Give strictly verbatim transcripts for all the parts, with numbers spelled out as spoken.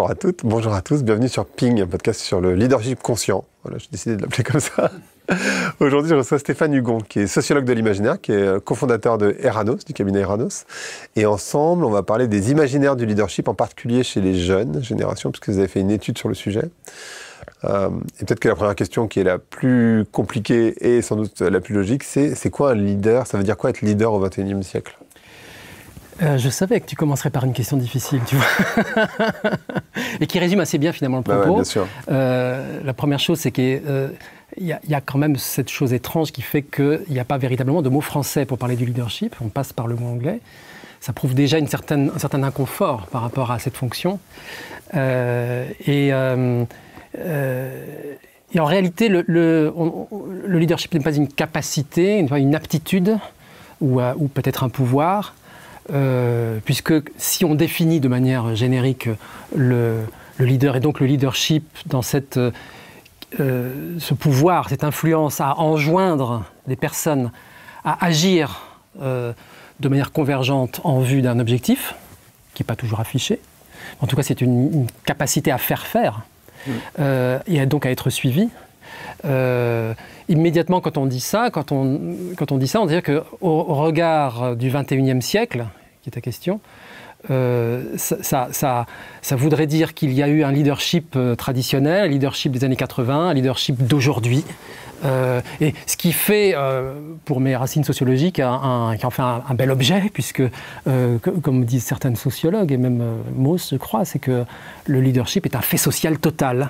Bonjour à toutes, bonjour à tous, bienvenue sur Ping, un podcast sur le leadership conscient. Voilà, j'ai décidé de l'appeler comme ça. Aujourd'hui, je reçois Stéphane Hugon, qui est sociologue de l'imaginaire, qui est cofondateur de Eranos, du cabinet Eranos. Et ensemble, on va parler des imaginaires du leadership, en particulier chez les jeunes générations, puisque vous avez fait une étude sur le sujet. Euh, et peut-être que la première question, qui est la plus compliquée et sans doute la plus logique, c'est c'est quoi un leader? Ça veut dire quoi être leader au vingt et unième siècle? Euh, je savais que tu commencerais par une question difficile, tu vois, et qui résume assez bien finalement le propos. Bah ouais, bien sûr. Euh, la première chose, c'est qu'il euh, y, y a quand même cette chose étrange qui fait qu'il n'y a pas véritablement de mot français pour parler du leadership. On passe par le mot anglais. Ça prouve déjà une certaine, un certain inconfort par rapport à cette fonction. Euh, et, euh, euh, et en réalité, le, le, on, le leadership n'est pas une capacité, une aptitude ou, euh, ou peut-être un pouvoir. Euh, puisque si on définit de manière générique le, le leader et donc le leadership dans cette, euh, ce pouvoir, cette influence à enjoindre les personnes à agir euh, de manière convergente en vue d'un objectif, qui n'est pas toujours affiché, en tout cas c'est une, une capacité à faire faire mmh. euh, et donc à être suivi. Euh, immédiatement quand on dit ça, quand on, quand on dit ça, on dirait qu'au au regard du vingt et unième siècle, qui est ta question, euh, ça, ça, ça, ça voudrait dire qu'il y a eu un leadership euh, traditionnel, un leadership des années quatre-vingts, un leadership d'aujourd'hui. Euh, et ce qui fait, euh, pour mes racines sociologiques, un, un, qui en fait un, un bel objet, puisque, euh, que, comme disent certaines sociologues, et même euh, Mauss, je crois, c'est que le leadership est un fait social total.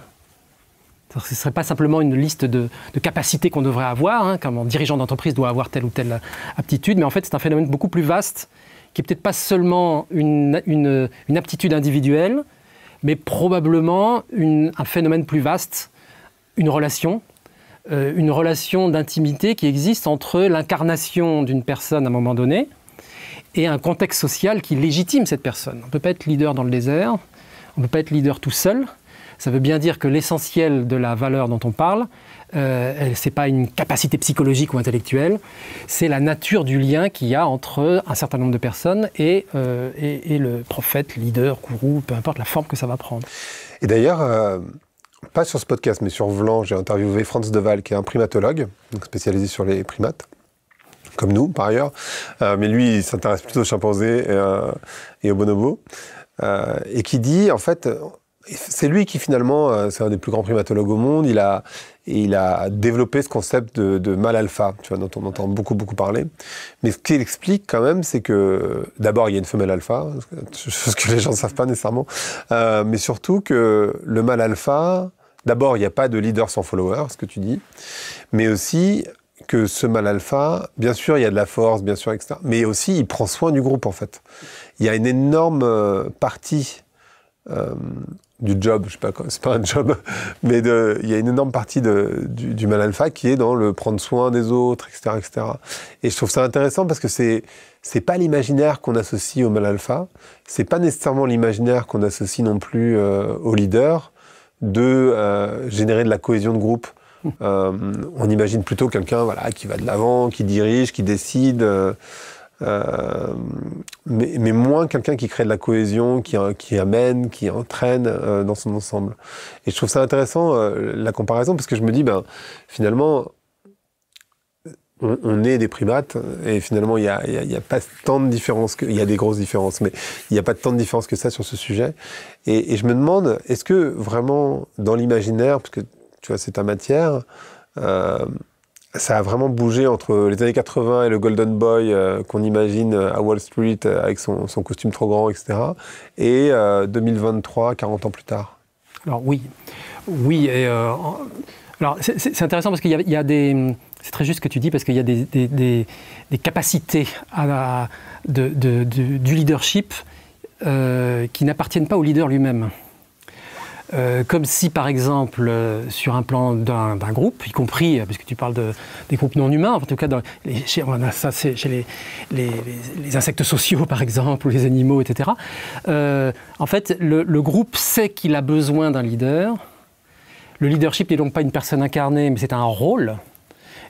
Ce ne serait pas simplement une liste de, de capacités qu'on devrait avoir, hein, comme un dirigeant d'entreprise doit avoir telle ou telle aptitude, mais en fait c'est un phénomène beaucoup plus vaste, qui n'est peut-être pas seulement une, une, une aptitude individuelle, mais probablement une, un phénomène plus vaste, une relation, euh, une relation d'intimité qui existe entre l'incarnation d'une personne à un moment donné et un contexte social qui légitime cette personne. On ne peut pas être leader dans le désert, on ne peut pas être leader tout seul. Ça veut bien dire que l'essentiel de la valeur dont on parle, euh, ce n'est pas une capacité psychologique ou intellectuelle, c'est la nature du lien qu'il y a entre un certain nombre de personnes et, euh, et, et le prophète, leader, gourou, peu importe la forme que ça va prendre. Et d'ailleurs, euh, pas sur ce podcast, mais sur Vlan, j'ai interviewé Franz de Waal, qui est un primatologue, donc spécialisé sur les primates, comme nous par ailleurs, euh, mais lui il s'intéresse plutôt aux chimpanzés et, euh, et aux bonobos, euh, et qui dit en fait... C'est lui qui finalement, c'est un des plus grands primatologues au monde, il a, il a développé ce concept de, de mâle alpha, tu vois, dont on entend beaucoup beaucoup parler. Mais ce qu'il explique quand même, c'est que d'abord il y a une femelle alpha, chose que les gens ne savent pas nécessairement, euh, mais surtout que le mâle alpha, d'abord il n'y a pas de leader sans follower, ce que tu dis, mais aussi que ce mâle alpha, bien sûr il y a de la force, bien sûr, et cetera, mais aussi il prend soin du groupe en fait. Il y a une énorme partie Euh, du job, je sais pas quoi, c'est pas un job, mais de, il y a une énorme partie de, du, du mâle alpha qui est dans le prendre soin des autres, et cetera, et cetera. Et je trouve ça intéressant parce que c'est, c'est pas l'imaginaire qu'on associe au mâle alpha, c'est pas nécessairement l'imaginaire qu'on associe non plus euh, au leader de euh, générer de la cohésion de groupe. Euh, on imagine plutôt quelqu'un, voilà, qui va de l'avant, qui dirige, qui décide. Euh, Euh, mais, mais moins quelqu'un qui crée de la cohésion, qui, qui amène, qui entraîne euh, dans son ensemble. Et je trouve ça intéressant, euh, la comparaison, parce que je me dis, ben, finalement, on, on est des primates, et finalement, il n'y a, y a, y a pas tant de différence, il y a des grosses différences, mais il n'y a pas tant de différence que ça sur ce sujet. Et, et je me demande, est-ce que vraiment, dans l'imaginaire, parce que tu vois, c'est ta matière, euh, ça a vraiment bougé entre les années quatre-vingts et le Golden Boy euh, qu'on imagine à Wall Street euh, avec son, son costume trop grand, et cetera. Et euh, deux mille vingt-trois, quarante ans plus tard. Alors oui, oui. Et, euh, alors c'est, c'est intéressant parce qu'il y a, il y a des... C'est très juste ce que tu dis parce qu'il y a des, des, des, des capacités à la, de, de, de, du leadership euh, qui n'appartiennent pas au leader lui-même. Euh, comme si, par exemple, euh, sur un plan d'un, d'un groupe, y compris, puisque tu parles de, des groupes non humains, en tout cas, dans les, chez, on a ça c'est chez les, les, les, les insectes sociaux, par exemple, ou les animaux, et cetera. Euh, en fait, le, le groupe sait qu'il a besoin d'un leader. Le leadership n'est donc pas une personne incarnée, mais c'est un rôle.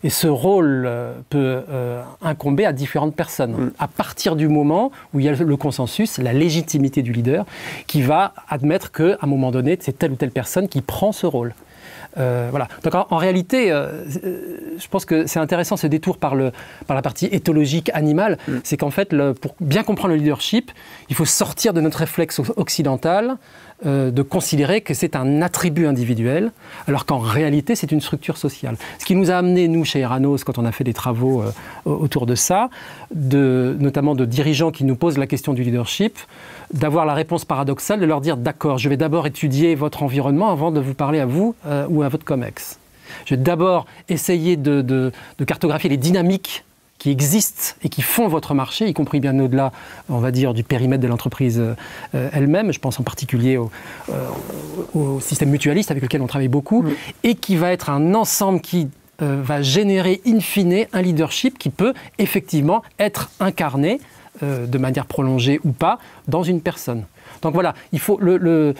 Et ce rôle euh, peut euh, incomber à différentes personnes, mmh. à partir du moment où il y a le consensus, la légitimité du leader, qui va admettre qu'à un moment donné, c'est telle ou telle personne qui prend ce rôle. Euh, voilà. Donc en, en réalité, euh, je pense que c'est intéressant ce détour par, le, par la partie éthologique animale, mmh. c'est qu'en fait, le, pour bien comprendre le leadership, il faut sortir de notre réflexe occidental, euh, de considérer que c'est un attribut individuel, alors qu'en réalité, c'est une structure sociale. Ce qui nous a amené, nous, chez Eranos, quand on a fait des travaux euh, autour de ça, de, notamment de dirigeants qui nous posent la question du leadership, d'avoir la réponse paradoxale, de leur dire « d'accord, je vais d'abord étudier votre environnement avant de vous parler à vous euh, ou à votre COMEX. Je vais d'abord essayer de, de, de cartographier les dynamiques qui existent et qui font votre marché, y compris bien au-delà, on va dire, du périmètre de l'entreprise euh, elle-même. Je pense en particulier au, euh, au système mutualiste avec lequel on travaille beaucoup, oui. et qui va être un ensemble qui euh, va générer in fine un leadership qui peut effectivement être incarné euh, de manière prolongée ou pas dans une personne. Donc voilà, il faut le, le,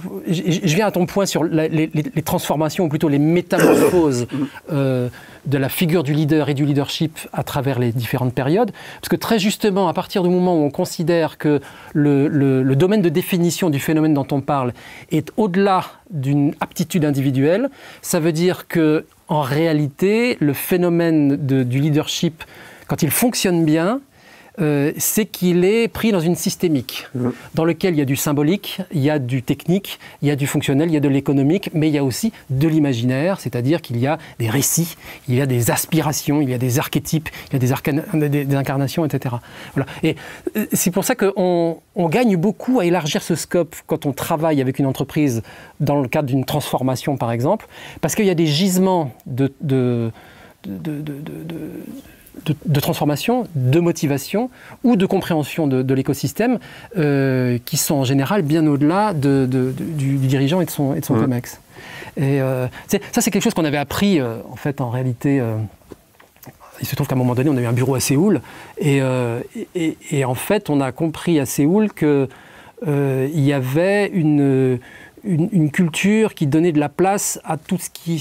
je viens à ton point sur la, les, les transformations, ou plutôt les métamorphoses euh, de la figure du leader et du leadership à travers les différentes périodes. Parce que très justement, à partir du moment où on considère que le, le, le domaine de définition du phénomène dont on parle est au-delà d'une aptitude individuelle, ça veut dire que, en réalité, le phénomène de, du leadership, quand il fonctionne bien, Euh, c'est qu'il est pris dans une systémique, mmh. dans lequel il y a du symbolique, il y a du technique, il y a du fonctionnel, il y a de l'économique, mais il y a aussi de l'imaginaire, c'est-à-dire qu'il y a des récits, il y a des aspirations, il y a des archétypes, il y a des, arcana- des, des incarnations, et cetera. Voilà. Et euh, c'est pour ça qu'on on gagne beaucoup à élargir ce scope quand on travaille avec une entreprise dans le cadre d'une transformation, par exemple, parce qu'il y a des gisements de... de, de, de, de, de De, de transformation, de motivation ou de compréhension de, de l'écosystème euh, qui sont en général bien au-delà de, de, de, du, du dirigeant et de son, et de son mmh. COMEX. Et euh, ça, c'est quelque chose qu'on avait appris, euh, en fait, en réalité. Euh, il se trouve qu'à un moment donné, on a eu un bureau à Séoul. Et, euh, et, et en fait, on a compris à Séoul qu'il euh, y avait une, une, une culture qui donnait de la place à tout ce qui,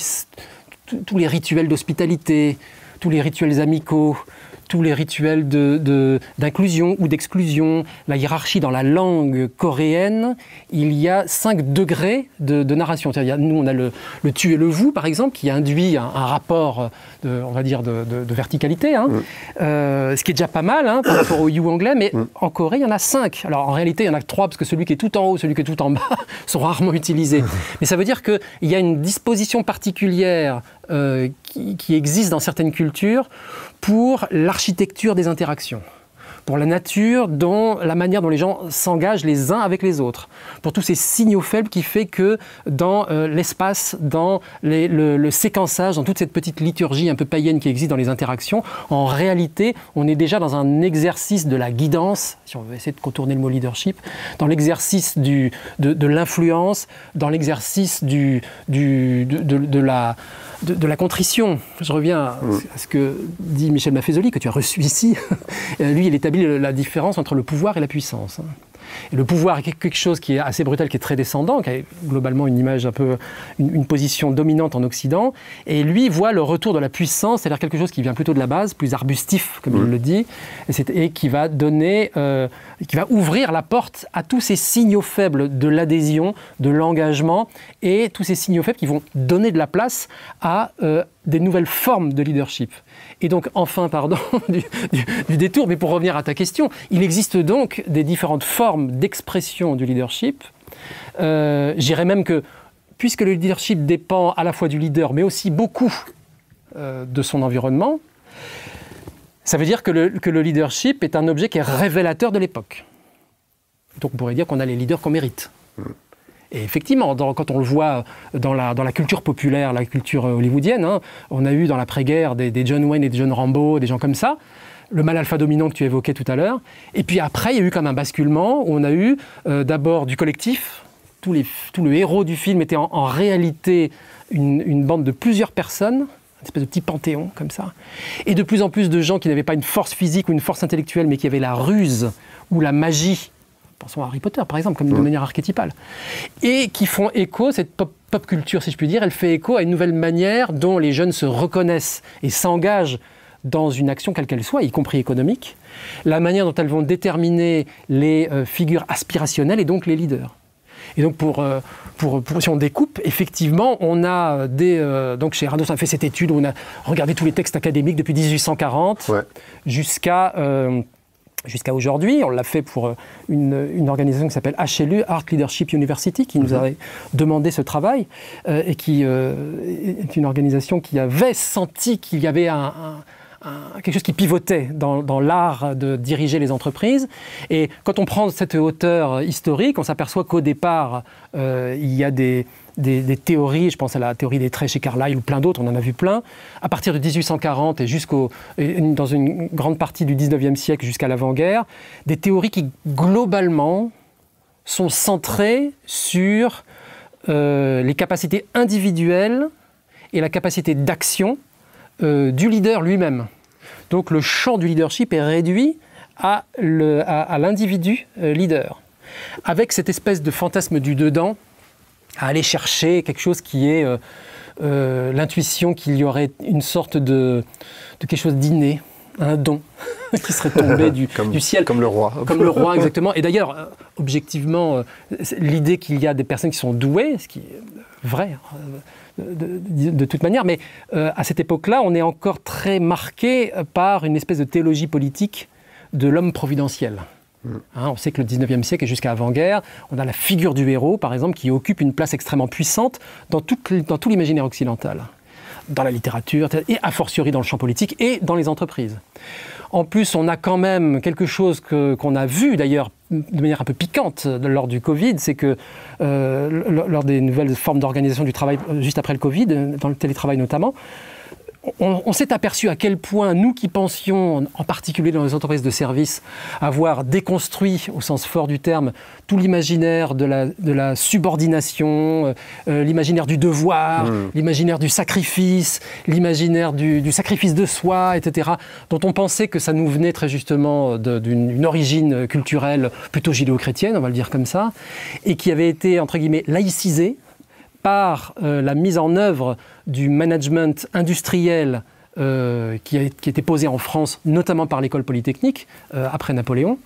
tous les rituels d'hospitalité, tous les rituels amicaux, tous les rituels de, de, d'inclusion ou d'exclusion, la hiérarchie dans la langue coréenne, il y a cinq degrés de, de narration. C'est-à-dire, nous, on a le, le tu et le vous, par exemple, qui induit un, un rapport, de, on va dire, de, de, de verticalité, hein. mmh. euh, ce qui est déjà pas mal hein, par rapport au you anglais, mais mmh. en Corée, il y en a cinq. Alors, en réalité, il y en a que trois, parce que celui qui est tout en haut, celui qui est tout en bas, sont rarement utilisés. Mmh. Mais ça veut dire qu'il y a une disposition particulière euh, qui, qui existe dans certaines cultures pour l'architecture des interactions, pour la nature, dont, la manière dont les gens s'engagent les uns avec les autres, pour tous ces signaux faibles qui fait que dans euh, l'espace, dans les, le, le séquençage, dans toute cette petite liturgie un peu païenne qui existe dans les interactions, en réalité, on est déjà dans un exercice de la guidance, si on veut essayer de contourner le mot leadership, dans l'exercice du, de, de l'influence, dans l'exercice du, du, de, de, de la... De, de la contrition. Je reviens à, mmh. à ce que dit Michel Maffezoli, que tu as reçu ici. Lui, il établit la différence entre le pouvoir et la puissance. Et le pouvoir est quelque chose qui est assez brutal, qui est très descendant, qui a globalement une image un peu, une, une position dominante en Occident. Et lui voit le retour de la puissance, c'est-à-dire quelque chose qui vient plutôt de la base, plus arbustif, comme mmh. il le dit, et, c'est, et qui va donner, euh, qui va ouvrir la porte à tous ces signaux faibles de l'adhésion, de l'engagement, et tous ces signaux faibles qui vont donner de la place à euh, des nouvelles formes de leadership. Et donc, enfin, pardon du, du, du détour, mais pour revenir à ta question, il existe donc des différentes formes d'expression du leadership. Euh, j'irais même que, puisque le leadership dépend à la fois du leader, mais aussi beaucoup euh, de son environnement, ça veut dire que le, que le leadership est un objet qui est révélateur de l'époque. Donc, on pourrait dire qu'on a les leaders qu'on mérite. Et effectivement, dans, quand on le voit dans la, dans la culture populaire, la culture hollywoodienne, hein, on a eu dans l'après-guerre des, des John Wayne et des John Rambo, des gens comme ça, le mâle alpha dominant que tu évoquais tout à l'heure. Et puis après, il y a eu comme un basculement où on a eu euh, d'abord du collectif. Tous les, tout le héros du film était en, en réalité une, une bande de plusieurs personnes, une espèce de petit panthéon comme ça. Et de plus en plus de gens qui n'avaient pas une force physique ou une force intellectuelle, mais qui avaient la ruse ou la magie, pensons à Harry Potter par exemple, comme mmh. de manière archétypale, et qui font écho, cette pop, pop culture si je puis dire, elle fait écho à une nouvelle manière dont les jeunes se reconnaissent et s'engagent dans une action quelle qu'elle soit, y compris économique, la manière dont elles vont déterminer les euh, figures aspirationnelles et donc les leaders. Et donc, pour, euh, pour, pour, si on découpe, effectivement, on a des... Euh, donc, chez Rados, on a fait cette étude où on a regardé tous les textes académiques depuis dix-huit cent quarante ouais. jusqu'à euh, jusqu'à aujourd'hui. On l'a fait pour une, une organisation qui s'appelle H L U, Art Leadership University, qui mm-hmm. nous avait demandé ce travail euh, et qui euh, est une organisation qui avait senti qu'il y avait un... un quelque chose qui pivotait dans, dans l'art de diriger les entreprises. Et quand on prend cette hauteur historique, on s'aperçoit qu'au départ, euh, il y a des, des, des théories, je pense à la théorie des traits chez Carlyle ou plein d'autres, on en a vu plein, à partir de dix-huit cent quarante et jusqu'au, dans une grande partie du dix-neuvième siècle jusqu'à l'avant-guerre, des théories qui, globalement, sont centrées sur euh, les capacités individuelles et la capacité d'action Euh, du leader lui-même. Donc le champ du leadership est réduit à, le, à, à l'individu euh, leader, avec cette espèce de fantasme du dedans, à aller chercher quelque chose qui est euh, euh, l'intuition qu'il y aurait une sorte de, de quelque chose d'inné, un don qui serait tombé du, comme, du ciel. Comme le roi. Comme le roi, exactement. Et d'ailleurs, euh, objectivement, euh, l'idée qu'il y a des personnes qui sont douées, ce qui est vrai, euh, De, de, de toute manière, mais euh, à cette époque-là, on est encore très marqué par une espèce de théologie politique de l'homme providentiel. Mmh. Hein, on sait que le dix-neuvième siècle et jusqu'à avant-guerre, on a la figure du héros, par exemple, qui occupe une place extrêmement puissante dans tout, dans tout l'imaginaire occidental, dans la littérature, et a fortiori dans le champ politique et dans les entreprises. En plus, on a quand même quelque chose que, qu'on a vu d'ailleurs de manière un peu piquante lors du Covid, c'est que euh, lors des nouvelles formes d'organisation du travail juste après le Covid, dans le télétravail notamment, on, on s'est aperçu à quel point nous qui pensions, en particulier dans les entreprises de services, avoir déconstruit, au sens fort du terme, tout l'imaginaire de la, de la subordination, euh, l'imaginaire du devoir, mmh. l'imaginaire du sacrifice, l'imaginaire du, du sacrifice de soi, et cetera, dont on pensait que ça nous venait très justement de, d'une une origine culturelle plutôt judéo-chrétienne, on va le dire comme ça, et qui avait été, entre guillemets, laïcisée par euh, la mise en œuvre du management industriel euh, qui, a, qui était posé en France, notamment par l'école polytechnique, euh, après Napoléon,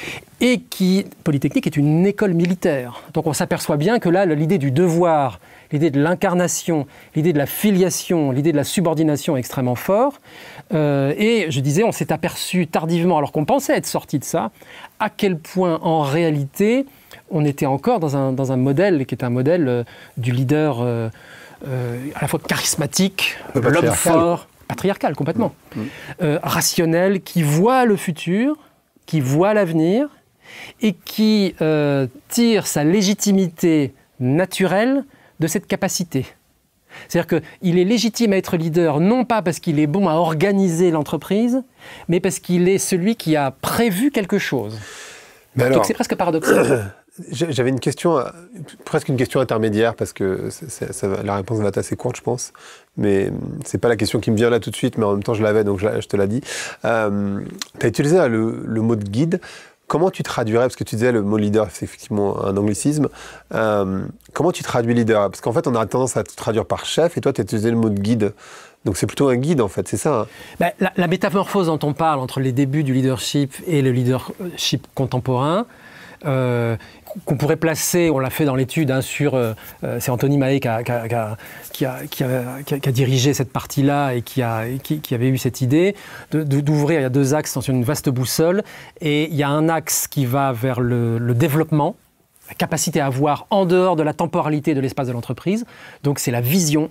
et qui, Polytechnique est une école militaire. Donc on s'aperçoit bien que là, l'idée du devoir, l'idée de l'incarnation, l'idée de la filiation, l'idée de la subordination est extrêmement fort. Euh, et je disais, on s'est aperçu tardivement, alors qu'on pensait être sorti de ça, à quel point en réalité on était encore dans un, dans un modèle qui est un modèle euh, du leader euh, euh, à la fois charismatique, l'homme fort, patriarcal complètement, mmh. euh, rationnel, qui voit le futur, qui voit l'avenir et qui euh, tire sa légitimité naturelle de cette capacité. C'est-à-dire qu'il est légitime à être leader, non pas parce qu'il est bon à organiser l'entreprise, mais parce qu'il est celui qui a prévu quelque chose. Mais alors, donc c'est presque paradoxal. J'avais une question, presque une question intermédiaire, parce que c'est, ça, la réponse va être assez courte, je pense. Mais c'est pas la question qui me vient là tout de suite, mais en même temps je l'avais, donc je, je te l'ai dit. Euh, tu as utilisé là, le, le mot de guide. Comment tu traduirais, parce que tu disais le mot leader, c'est effectivement un anglicisme. Euh, comment tu traduis leader? Parce qu'en fait, on a tendance à te traduire par chef, et toi, tu as utilisé le mot de guide. Donc c'est plutôt un guide, en fait, c'est ça hein? Ben, la, la métamorphose dont on parle entre les débuts du leadership et le leadership contemporain, euh, qu'on pourrait placer, on l'a fait dans l'étude, hein, sur, euh, c'est Anthony Mahé qui a, qui, a, qui, a, qui, a, qui, a, qui a dirigé cette partie-là et qui, a, qui, qui avait eu cette idée de, de, d'ouvrir, il y a deux axes sur une vaste boussole, et il y a un axe qui va vers le, le développement, la capacité à voir en dehors de la temporalité de l'espace de l'entreprise, donc c'est la vision,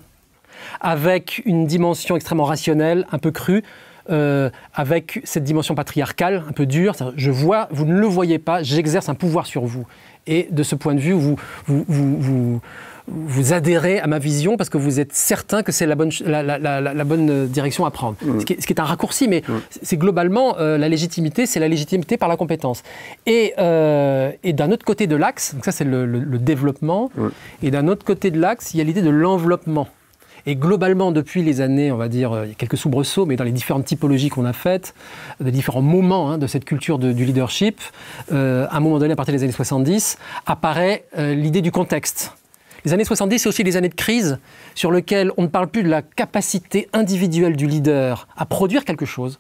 avec une dimension extrêmement rationnelle, un peu crue, Euh, avec cette dimension patriarcale, un peu dure, je vois, vous ne le voyez pas, j'exerce un pouvoir sur vous. Et de ce point de vue, vous, vous, vous, vous, vous adhérez à ma vision parce que vous êtes certain que c'est la bonne, la, la, la, la bonne direction à prendre. Mmh. Ce, qui est, ce qui est un raccourci, mais mmh. c'est globalement, euh, la légitimité, c'est la légitimité par la compétence. Et, euh, et d'un autre côté de l'axe, donc ça c'est le, le, le développement, mmh. et d'un autre côté de l'axe, il y a l'idée de l'enveloppement. Et globalement, depuis les années, on va dire, il y a quelques soubresauts, mais dans les différentes typologies qu'on a faites, des différents moments hein, de cette culture de, du leadership, euh, à un moment donné, à partir des années soixante-dix, apparaît euh, l'idée du contexte. Les années soixante-dix, c'est aussi les années de crise sur lesquelles on ne parle plus de la capacité individuelle du leader à produire quelque chose,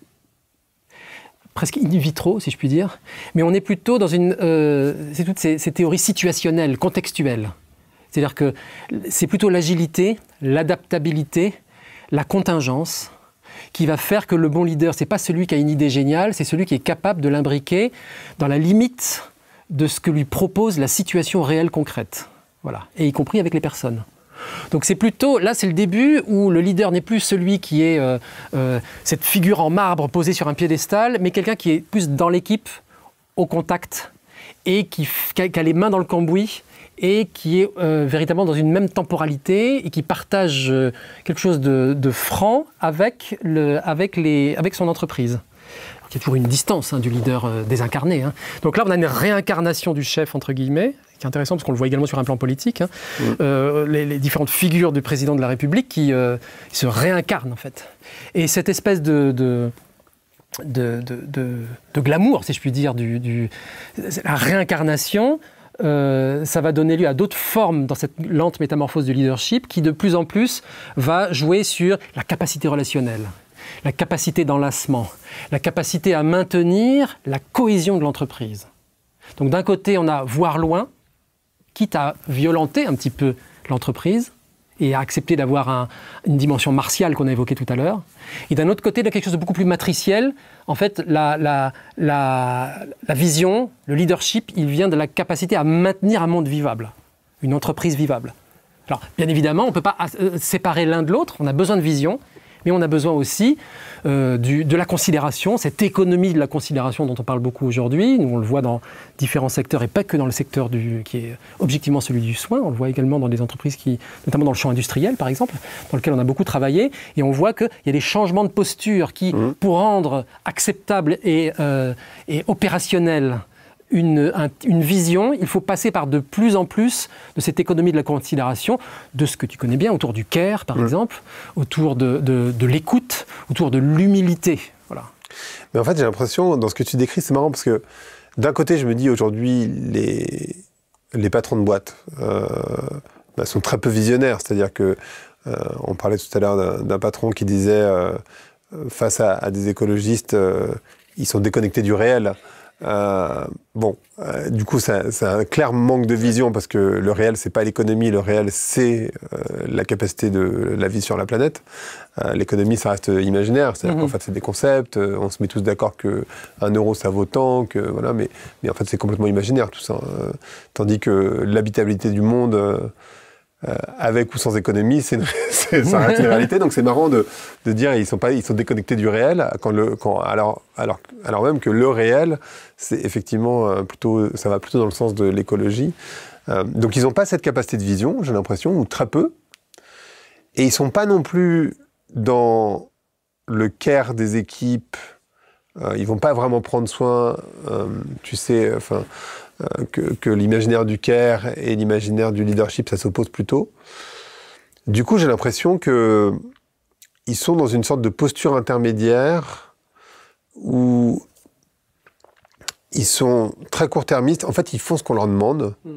presque in vitro, si je puis dire, mais on est plutôt dans une, euh, c'est toutes ces, ces théories situationnelles, contextuelles. C'est-à-dire que c'est plutôt l'agilité, l'adaptabilité, la contingence qui va faire que le bon leader, c'est pas celui qui a une idée géniale, c'est celui qui est capable de l'imbriquer dans la limite de ce que lui propose la situation réelle concrète. Voilà, et y compris avec les personnes. Donc c'est plutôt, là c'est le début où le leader n'est plus celui qui est euh, euh, cette figure en marbre posée sur un piédestal, mais quelqu'un qui est plus dans l'équipe, au contact, et qui, qui, a, qui a les mains dans le cambouis, et qui est euh, véritablement dans une même temporalité, et qui partage euh, quelque chose de, de franc avec, le, avec, les, avec son entreprise. Il y a toujours une distance hein, du leader euh, désincarné. Hein. Donc là on a une réincarnation du chef, entre guillemets, qui est intéressant parce qu'on le voit également sur un plan politique, hein. mmh. euh, les, les différentes figures du président de la République qui euh, se réincarnent en fait. Et cette espèce de, de, de, de, de, de glamour, si je puis dire, du, du, la réincarnation, euh, ça va donner lieu à d'autres formes dans cette lente métamorphose du leadership qui de plus en plus va jouer sur la capacité relationnelle, la capacité d'enlacement, la capacité à maintenir la cohésion de l'entreprise. Donc d'un côté, on a voir loin, quitte à violenter un petit peu l'entreprise et à accepter d'avoir un, une dimension martiale qu'on a évoquée tout à l'heure. Et d'un autre côté, il y a quelque chose de beaucoup plus matriciel. En fait, la, la, la, la vision, le leadership, il vient de la capacité à maintenir un monde vivable, une entreprise vivable. Alors, bien évidemment, on ne peut pas séparer l'un de l'autre, on a besoin de vision, mais on a besoin aussi euh, du, de la considération, cette économie de la considération dont on parle beaucoup aujourd'hui. Nous, on le voit dans différents secteurs et pas que dans le secteur du, qui est objectivement celui du soin. On le voit également dans des entreprises, qui, notamment dans le champ industriel, par exemple, dans lequel on a beaucoup travaillé. Et on voit qu'il y a des changements de posture qui, mmh. pour rendre acceptable et, euh, et opérationnel Une, un, une vision, il faut passer par de plus en plus de cette économie de la considération, de ce que tu connais bien, autour du care, par mmh. exemple, autour de, de, de l'écoute, autour de l'humilité. Voilà. Mais en fait, j'ai l'impression, dans ce que tu décris, c'est marrant, parce que d'un côté, je me dis aujourd'hui, les, les patrons de boîtes euh, bah, sont très peu visionnaires, c'est-à-dire que euh, on parlait tout à l'heure d'un, d'un patron qui disait, euh, face à, à des écologistes, euh, ils sont déconnectés du réel. Euh, bon, euh, du coup, c'est un clair manque de vision parce que le réel, c'est pas l'économie, le réel, c'est euh, la capacité de la vie sur la planète. Euh, l'économie, ça reste imaginaire, c'est-à-dire mmh. qu'en fait, c'est des concepts, euh, on se met tous d'accord que un euro, ça vaut tant, que voilà, mais, mais en fait, c'est complètement imaginaire tout ça. Euh, tandis que l'habitabilité du monde, euh, euh, avec ou sans économie, c'est ça reste une réalité. Donc c'est marrant de, de dire ils sont pas, ils sont déconnectés du réel, quand le, quand, alors, alors, alors même que le réel, c'est effectivement euh, plutôt, ça va plutôt dans le sens de l'écologie. Euh, donc ils n'ont pas cette capacité de vision, j'ai l'impression, ou très peu. Et ils sont pas non plus dans le care des équipes. Euh, ils vont pas vraiment prendre soin, euh, tu sais, enfin. Euh, que, que l'imaginaire du care et l'imaginaire du leadership, ça s'oppose plutôt. Du coup, j'ai l'impression que ils sont dans une sorte de posture intermédiaire où ils sont très court-termistes. En fait, ils font ce qu'on leur demande. Mm.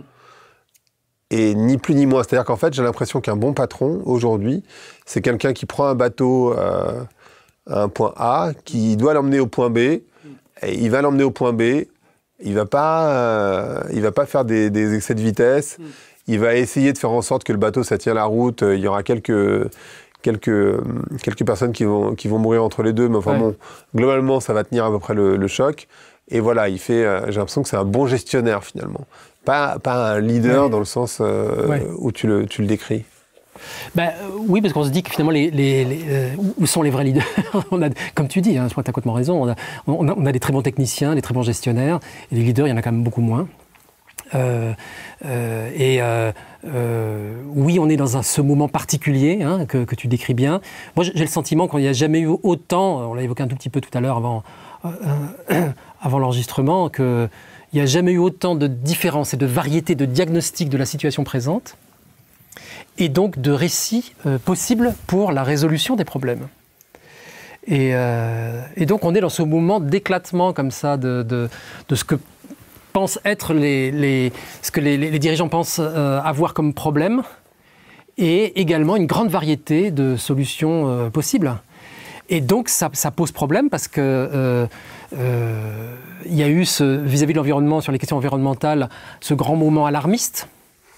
Et ni plus ni moins. C'est-à-dire qu'en fait, j'ai l'impression qu'un bon patron, aujourd'hui, c'est quelqu'un qui prend un bateau euh, à un point A, qui doit l'emmener au point B, et il va l'emmener au point B. Il va pas, euh, il va pas faire des, des excès de vitesse. Mm. Il va essayer de faire en sorte que le bateau, ça tient la route. Il y aura quelques, quelques, quelques personnes qui vont, qui vont mourir entre les deux. Mais enfin ouais. bon, globalement, ça va tenir à peu près le, le choc. Et voilà, il fait, euh, j'ai l'impression que c'est un bon gestionnaire, finalement. Pas, pas un leader ouais. dans le sens euh, ouais. où tu le, tu le décris. Ben, euh, oui, parce qu'on se dit que finalement, les, les, les, euh, où sont les vrais leaders? On a, comme tu dis, hein, je crois que tu as complètement raison, on a, on, a, on a des très bons techniciens, des très bons gestionnaires, et les leaders, il y en a quand même beaucoup moins. Euh, euh, et euh, euh, oui, on est dans un, ce moment particulier hein, que, que tu décris bien. Moi, j'ai le sentiment qu'il n'y a jamais eu autant, on l'a évoqué un tout petit peu tout à l'heure avant, euh, avant l'enregistrement, qu'il n'y a jamais eu autant de différences et de variétés de diagnostics de la situation présente et donc de récits euh, possibles pour la résolution des problèmes. Et, euh, et donc on est dans ce moment d'éclatement comme ça de, de, de ce que pensent être les, les, ce que les, les dirigeants pensent euh, avoir comme problème, et également une grande variété de solutions euh, possibles. Et donc ça, ça pose problème parce que euh, euh, il y a eu ce, vis-à-vis de l'environnement, sur les questions environnementales, ce grand moment alarmiste.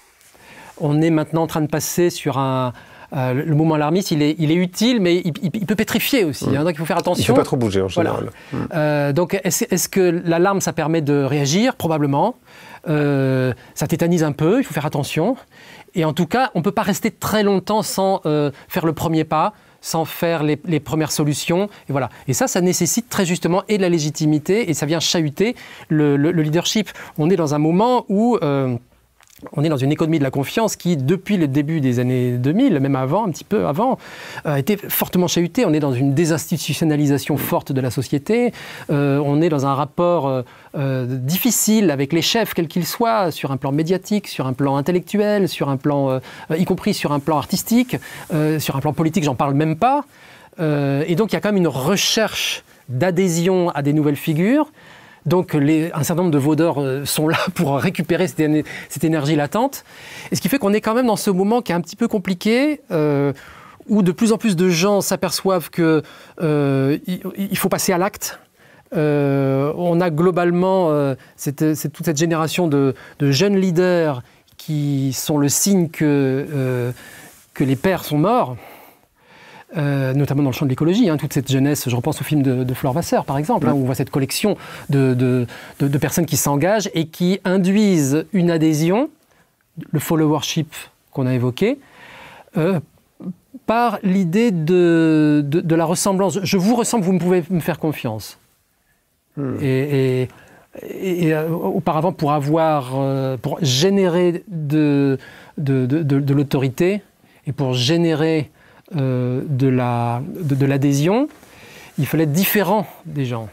On est maintenant en train de passer sur un... Euh, le moment alarmiste, il est, il est utile, mais il, il, il peut pétrifier aussi. Mmh. Hein, donc il faut faire attention. Il ne faut pas trop bouger en général. Voilà. Mmh. Euh, donc est-ce, est-ce que l'alarme, ça permet de réagir? Probablement. Euh, ça tétanise un peu, il faut faire attention. Et en tout cas, on ne peut pas rester très longtemps sans euh, faire le premier pas, sans faire les, les premières solutions. Et, voilà. Et ça, ça nécessite très justement et de la légitimité, et ça vient chahuter le, le, le leadership. On est dans un moment où... Euh, On est dans une économie de la confiance qui, depuis le début des années deux mille, même avant, un petit peu avant, a été fortement chahutée. On est dans une désinstitutionnalisation forte de la société. Euh, on est dans un rapport euh, euh, difficile avec les chefs, quels qu'ils soient, sur un plan médiatique, sur un plan intellectuel, sur un plan, euh, y compris sur un plan artistique, euh, sur un plan politique, j'en parle même pas. Euh, et donc, il y a quand même une recherche d'adhésion à des nouvelles figures. Donc les, un certain nombre de vaudeurs euh, sont là pour récupérer cette, éne- cette énergie latente. Et ce qui fait qu'on est quand même dans ce moment qui est un petit peu compliqué, euh, où de plus en plus de gens s'aperçoivent qu'il euh, il faut passer à l'acte. Euh, on a globalement euh, cette, cette, toute cette génération de, de jeunes leaders qui sont le signe que, euh, que les pères sont morts. Euh, notamment dans le champ de l'écologie, hein, toute cette jeunesse, je repense au film de, de Flore Vasseur par exemple, hein, où on voit cette collection de, de, de, de personnes qui s'engagent et qui induisent une adhésion, le followership qu'on a évoqué, euh, par l'idée de, de, de la ressemblance. Je vous ressemble, vous pouvez me faire confiance. Mmh. Et, et, et, et euh, auparavant, pour avoir, euh, pour générer de, de, de, de, de l'autorité et pour générer Euh, de, la, de, de l'adhésion, il fallait être différent des gens.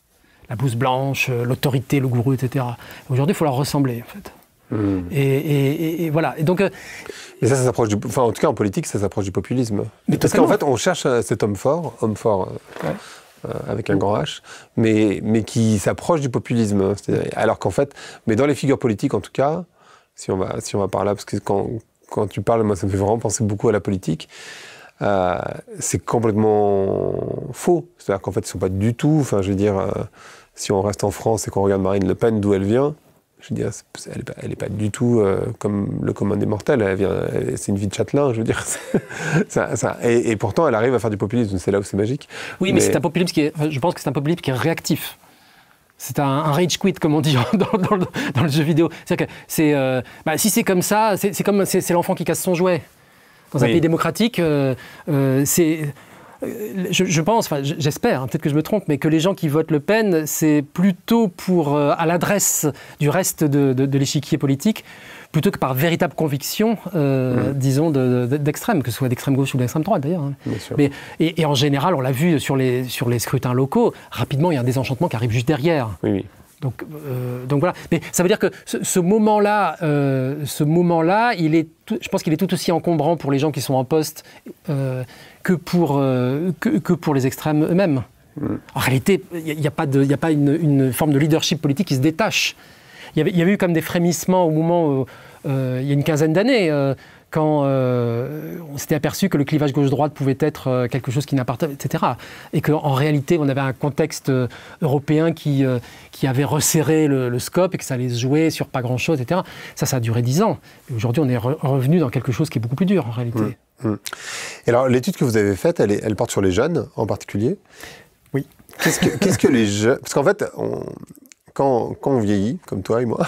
La blouse blanche, l'autorité, le gourou, et cetera. Aujourd'hui, il faut leur ressembler, en fait. Mmh. Et, et, et voilà. Et donc, euh, mais ça, ça s'approche du... Enfin, en tout cas, en politique, ça s'approche du populisme. Mais parce qu'en fait, on cherche cet homme fort, homme fort ouais. euh, avec un grand H, mais, mais qui s'approche du populisme. C'est-à-dire, alors qu'en fait, mais dans les figures politiques, en tout cas, si on va, si on va par là, parce que quand, quand tu parles, moi, ça me fait vraiment penser beaucoup à la politique. Euh, c'est complètement faux. C'est-à-dire qu'en fait, ils ne sont pas du tout... Enfin, je veux dire, euh, si on reste en France et qu'on regarde Marine Le Pen, d'où elle vient, je veux dire, elle n'est pas, elle est pas du tout euh, comme le commun des mortels. Elle vient, elle, c'est une vie de châtelain, je veux dire. ça, ça, et, et pourtant, elle arrive à faire du populisme. C'est là où c'est magique. Oui, mais, mais c'est un populisme qui est... Je pense que c'est un populisme qui est réactif. C'est un, un rage quit, comme on dit dans, dans, le, dans le jeu vidéo. C'est-à-dire que c'est, euh, bah, si c'est comme ça, c'est, c'est comme c'est, c'est l'enfant qui casse son jouet. Dans un oui. pays démocratique, euh, euh, c'est, euh, je, je pense, enfin j'espère, hein, peut-être que je me trompe, mais que les gens qui votent Le Pen, c'est plutôt pour, euh, à l'adresse du reste de, de, de l'échiquier politique, plutôt que par véritable conviction, euh, mmh. disons, de, de, d'extrême, que ce soit d'extrême gauche ou d'extrême droite d'ailleurs. Hein. Mais, et, et en général, on l'a vu sur les, sur les scrutins locaux, rapidement il y a un désenchantement qui arrive juste derrière. Oui, oui. Donc, euh, donc voilà. Mais ça veut dire que ce, ce moment-là, euh, ce moment-là, il est tout, je pense qu'il est tout aussi encombrant pour les gens qui sont en poste euh, que, pour, euh, que, que pour les extrêmes eux-mêmes. Mmh. En réalité, il n'y a, a pas, de, y a pas une, une forme de leadership politique qui se détache. Il y, y avait eu comme des frémissements au moment, où, euh, il y a une quinzaine d'années, euh, quand euh, on s'était aperçu que le clivage gauche-droite pouvait être euh, quelque chose qui n'appartenait, et cetera. Et qu'en réalité, on avait un contexte euh, européen qui, euh, qui avait resserré le, le scope et que ça allait se jouer sur pas grand-chose, et cetera. Ça, ça a duré dix ans. Et aujourd'hui, on est re- revenu dans quelque chose qui est beaucoup plus dur, en réalité. Mmh. Mmh. Et alors, l'étude que vous avez faite, elle, est, elle porte sur les jeunes, en particulier. Oui. Qu'est-ce que, qu'est-ce que les jeunes... Parce qu'en fait, on... Quand, quand on vieillit, comme toi et moi,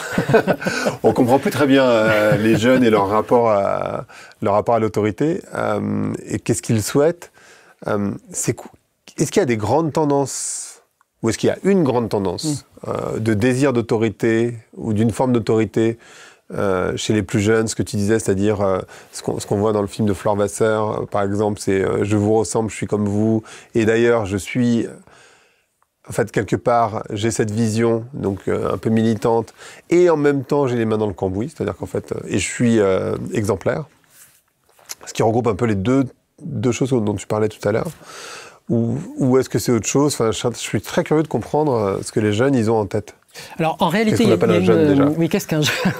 on comprend plus très bien euh, les jeunes et leur rapport à, leur rapport à l'autorité euh, et qu'est-ce qu'ils souhaitent. Euh, c'est, est-ce qu'il y a des grandes tendances, ou est-ce qu'il y a une grande tendance mmh. euh, de désir d'autorité ou d'une forme d'autorité euh, chez les plus jeunes, ce que tu disais, c'est-à-dire euh, ce, qu'on, ce qu'on voit dans le film de Flore Vasseur, euh, par exemple, c'est euh, « je vous ressemble, je suis comme vous », et d'ailleurs, je suis... En fait, quelque part, j'ai cette vision, donc euh, un peu militante, et en même temps, j'ai les mains dans le cambouis, c'est-à-dire qu'en fait, euh, et je suis euh, exemplaire. ce qui regroupe un peu les deux, deux choses dont tu parlais tout à l'heure, ou, ou est-ce que c'est autre chose? Enfin, je, je suis très curieux de comprendre ce que les jeunes, ils ont en tête. Alors, en réalité, qu'est-ce qu'on appelle un jeune, déjà ? Oui, qu'est-ce qu'un jeune?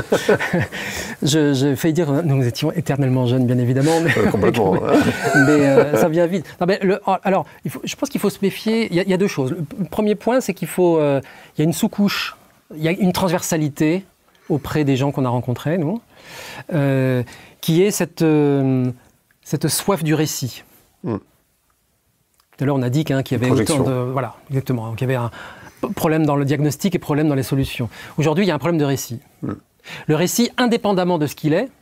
je, je fais dire, nous étions éternellement jeunes, bien évidemment. Mais, euh, complètement. mais euh, ça vient vite. Non, mais le, alors, il faut, je pense qu'il faut se méfier. Il y, a, il y a deux choses. Le premier point, c'est qu'il faut... Euh, il y a une sous-couche, il y a une transversalité auprès des gens qu'on a rencontrés, nous, euh, qui est cette, euh, cette soif du récit. Mm. Tout à l'heure, on a dit hein, qu'il y avait autant de... Voilà, exactement. Qu'il y avait un... problème dans le diagnostic et problème dans les solutions. Aujourd'hui, il y a un problème de récit. Mmh. Le récit, indépendamment de ce qu'il est,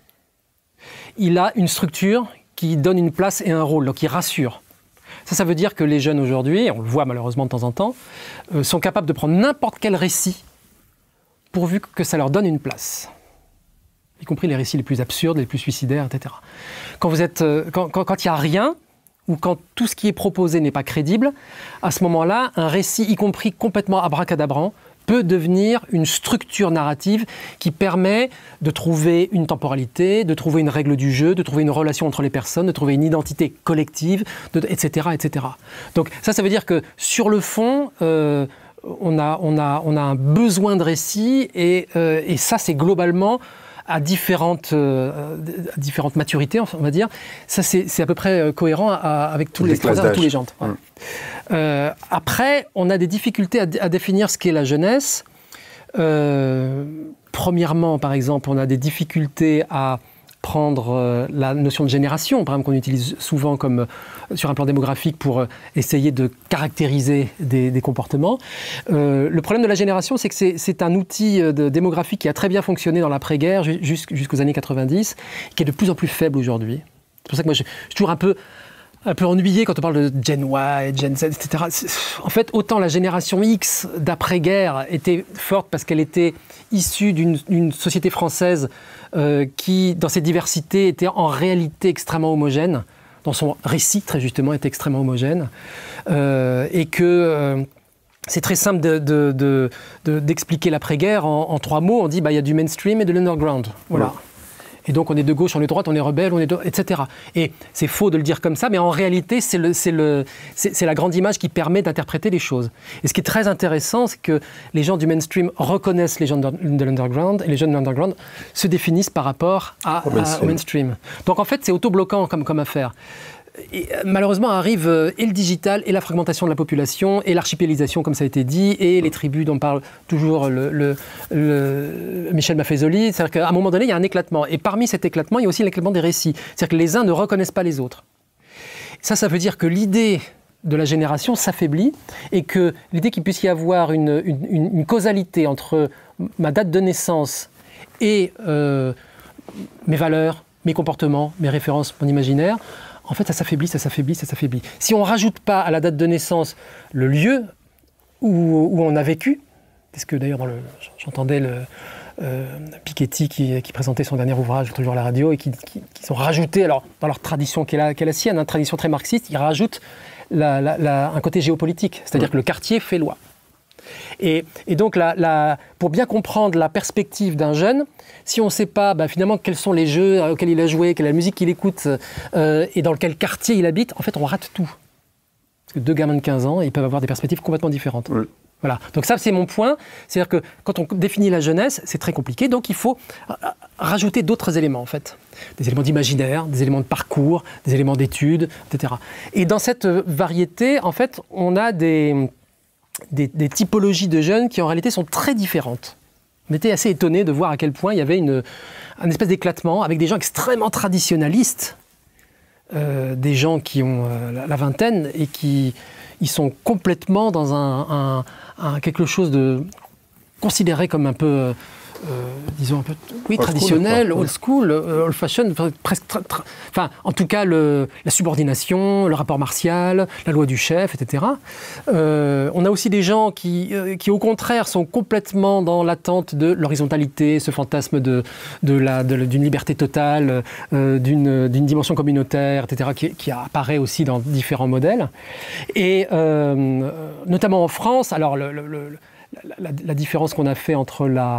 il a une structure qui donne une place et un rôle, donc qui rassure. Ça, ça veut dire que les jeunes aujourd'hui, on le voit malheureusement de temps en temps, euh, sont capables de prendre n'importe quel récit pourvu que ça leur donne une place. Y compris les récits les plus absurdes, les plus suicidaires, et cetera. Quand vous êtes, euh, quand, quand, quand il n'y a rien, ou quand tout ce qui est proposé n'est pas crédible, à ce moment-là, un récit, y compris complètement abracadabrant, peut devenir une structure narrative qui permet de trouver une temporalité, de trouver une règle du jeu, de trouver une relation entre les personnes, de trouver une identité collective, de, et cetera, et cetera. Donc ça, ça veut dire que sur le fond, euh, on, a, on, a, on a un besoin de récit et, euh, et ça, c'est globalement... À différentes, euh, à différentes maturités, on va dire. Ça, c'est à peu près cohérent à, avec tous les, les, tous les gens. Ouais. Mmh. Euh, après, on a des difficultés à, à définir ce qu'est la jeunesse. Euh, premièrement, par exemple, on a des difficultés à prendre euh, la notion de génération, par exemple, qu'on utilise souvent comme, euh, sur un plan démographique pour euh, essayer de caractériser des, des comportements. Euh, le problème de la génération, c'est que c'est un outil de démographique qui a très bien fonctionné dans l'après-guerre jusqu'aux années quatre-vingt-dix, qui est de plus en plus faible aujourd'hui. C'est pour ça que moi, je, je suis toujours un peu... un peu ennuyé quand on parle de Gen Y, Gen Z, et cetera. En fait, autant la génération X d'après-guerre était forte parce qu'elle était issue d'une société française euh, qui, dans ses diversités, était en réalité extrêmement homogène, dans son récit, très justement, était extrêmement homogène, euh, et que euh, c'est très simple d'expliquer de, de, de, de, l'après-guerre en, en trois mots. On dit, bah, y a du mainstream et de l'underground. Voilà. Ouais. Et donc on est de gauche, on est de droite, on est rebelle, on est de... et cetera. Et c'est faux de le dire comme ça, mais en réalité, c'est la grande image qui permet d'interpréter les choses. Et ce qui est très intéressant, c'est que les gens du mainstream reconnaissent les gens de l'underground, et les gens de l'underground se définissent par rapport à, au, mainstream. À, au mainstream. Donc en fait, c'est auto-bloquant comme, comme affaire. Et malheureusement arrive euh, et le digital et la fragmentation de la population et l'archipélisation comme ça a été dit et les tribus dont parle toujours le, le, le Michel Maffezoli. C'est-à-dire qu'à un moment donné il y a un éclatement et parmi cet éclatement il y a aussi l'éclatement des récits. C'est-à-dire que les uns ne reconnaissent pas les autres. Ça, ça veut dire que l'idée de la génération s'affaiblit et que l'idée qu'il puisse y avoir une, une, une causalité entre ma date de naissance et euh, mes valeurs, mes comportements, mes références, mon imaginaire, en fait, ça s'affaiblit, ça s'affaiblit, ça s'affaiblit. Si on ne rajoute pas à la date de naissance le lieu où, où on a vécu, parce que d'ailleurs, j'entendais le euh, Piketty qui, qui présentait son dernier ouvrage, toujours à la radio, et qui, qui, qui sont rajoutés, alors, dans leur tradition qui est la, qui est la sienne, hein, tradition très marxiste, ils rajoutent la, la, la, un côté géopolitique, c'est-à-dire mmh. que le quartier fait loi. Et, et donc, la, la, pour bien comprendre la perspective d'un jeune, si on ne sait pas bah, finalement quels sont les jeux auxquels il a joué, quelle est la musique qu'il écoute euh, et dans quel quartier il habite, en fait, on rate tout. Parce que deux gamins de quinze ans, ils peuvent avoir des perspectives complètement différentes. Oui. Voilà. Donc ça, c'est mon point. C'est-à-dire que quand on définit la jeunesse, c'est très compliqué. Donc il faut rajouter d'autres éléments, en fait. Des éléments d'imaginaire, des éléments de parcours, des éléments d'études, et cetera. Et dans cette variété, en fait, on a des... Des, des typologies de jeunes qui en réalité sont très différentes. On était assez étonnés de voir à quel point il y avait une, un espèce d'éclatement avec des gens extrêmement traditionnalistes, euh, des gens qui ont euh, la, la vingtaine et qui ils sont complètement dans un, un, un quelque chose de considéré comme un peu euh, Euh, disons un peu oui, traditionnel, old school, euh, old fashion, presque, enfin, en tout cas le, la subordination, le rapport martial, la loi du chef, et cetera. Euh, on a aussi des gens qui, euh, qui, au contraire, sont complètement dans l'attente de l'horizontalité, ce fantasme de, de la, de, d'une liberté totale, euh, d'une, d'une dimension communautaire, et cetera, qui, qui apparaît aussi dans différents modèles. Et euh, notamment en France, alors le, le, le, la, la, la différence qu'on a fait entre la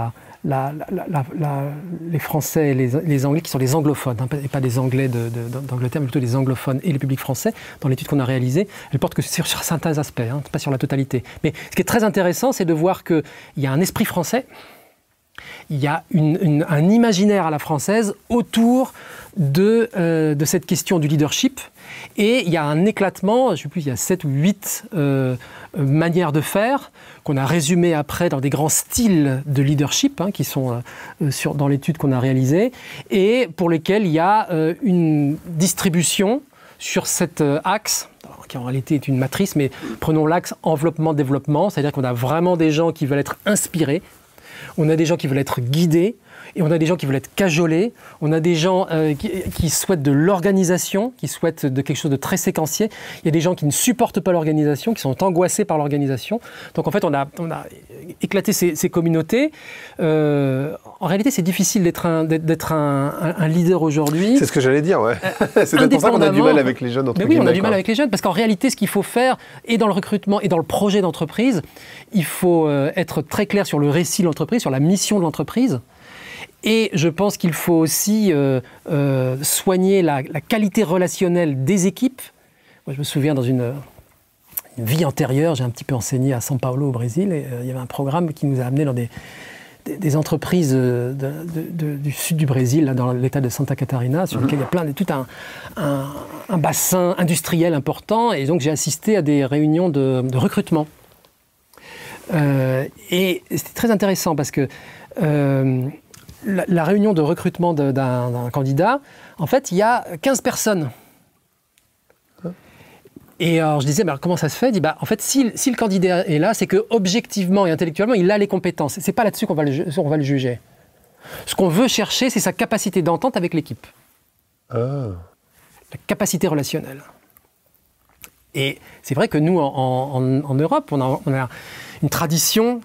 la, la, la, la, les Français et les, les Anglais, qui sont les anglophones, hein, et pas des Anglais de, de, d'Angleterre, mais plutôt les anglophones et le public français, dans l'étude qu'on a réalisée, elle porte que sur, sur certains aspects, hein, pas sur la totalité. Mais ce qui est très intéressant, c'est de voir qu'il y a un esprit français, il y a une, une, un imaginaire à la française autour de, euh, de cette question du leadership. Et il y a un éclatement, je ne sais plus, il y a sept ou huit euh, manières de faire qu'on a résumées après dans des grands styles de leadership hein, qui sont euh, sur, dans l'étude qu'on a réalisée et pour lesquels il y a euh, une distribution sur cet euh, axe, qui en réalité est une matrice, mais prenons l'axe enveloppement-développement, c'est-à-dire qu'on a vraiment des gens qui veulent être inspirés, on a des gens qui veulent être guidés, et on a des gens qui veulent être cajolés, on a des gens euh, qui, qui souhaitent de l'organisation, qui souhaitent de quelque chose de très séquencié. Il y a des gens qui ne supportent pas l'organisation, qui sont angoissés par l'organisation. Donc en fait, on a, on a éclaté ces, ces communautés. Euh, en réalité, c'est difficile d'être un, d'être un, un, un leader aujourd'hui. C'est ce que j'allais dire, ouais. Euh, c'est peut-être pour ça qu'on a du mal avec les jeunes. Mais oui, on a du mal avec les jeunes, parce qu'en réalité, ce qu'il faut faire, et dans le recrutement, et dans le projet d'entreprise, il faut euh, être très clair sur le récit de l'entreprise, sur la mission de l'entreprise. Et je pense qu'il faut aussi euh, euh, soigner la, la qualité relationnelle des équipes. Moi, je me souviens, dans une, une vie antérieure, j'ai un petit peu enseigné à São Paulo, au Brésil, et euh, il y avait un programme qui nous a amenés dans des, des, des entreprises de, de, de, du sud du Brésil, là, dans l'état de Santa Catarina, sur lequel il y a plein de, tout un, un, un bassin industriel important. Et donc, j'ai assisté à des réunions de, de recrutement. Euh, et c'était très intéressant parce que euh, La, la réunion de recrutement de, d'un, d'un candidat, en fait, il y a quinze personnes. Et alors, je disais, bah, comment ça se fait ? Il dit, bah, en fait, si, si le candidat est là, c'est que objectivement et intellectuellement, il a les compétences. C'est pas là-dessus qu'on va le, on va le juger. Ce qu'on veut chercher, c'est sa capacité d'entente avec l'équipe. Ah. La capacité relationnelle. Et c'est vrai que nous, en, en, en Europe, on a, on a une tradition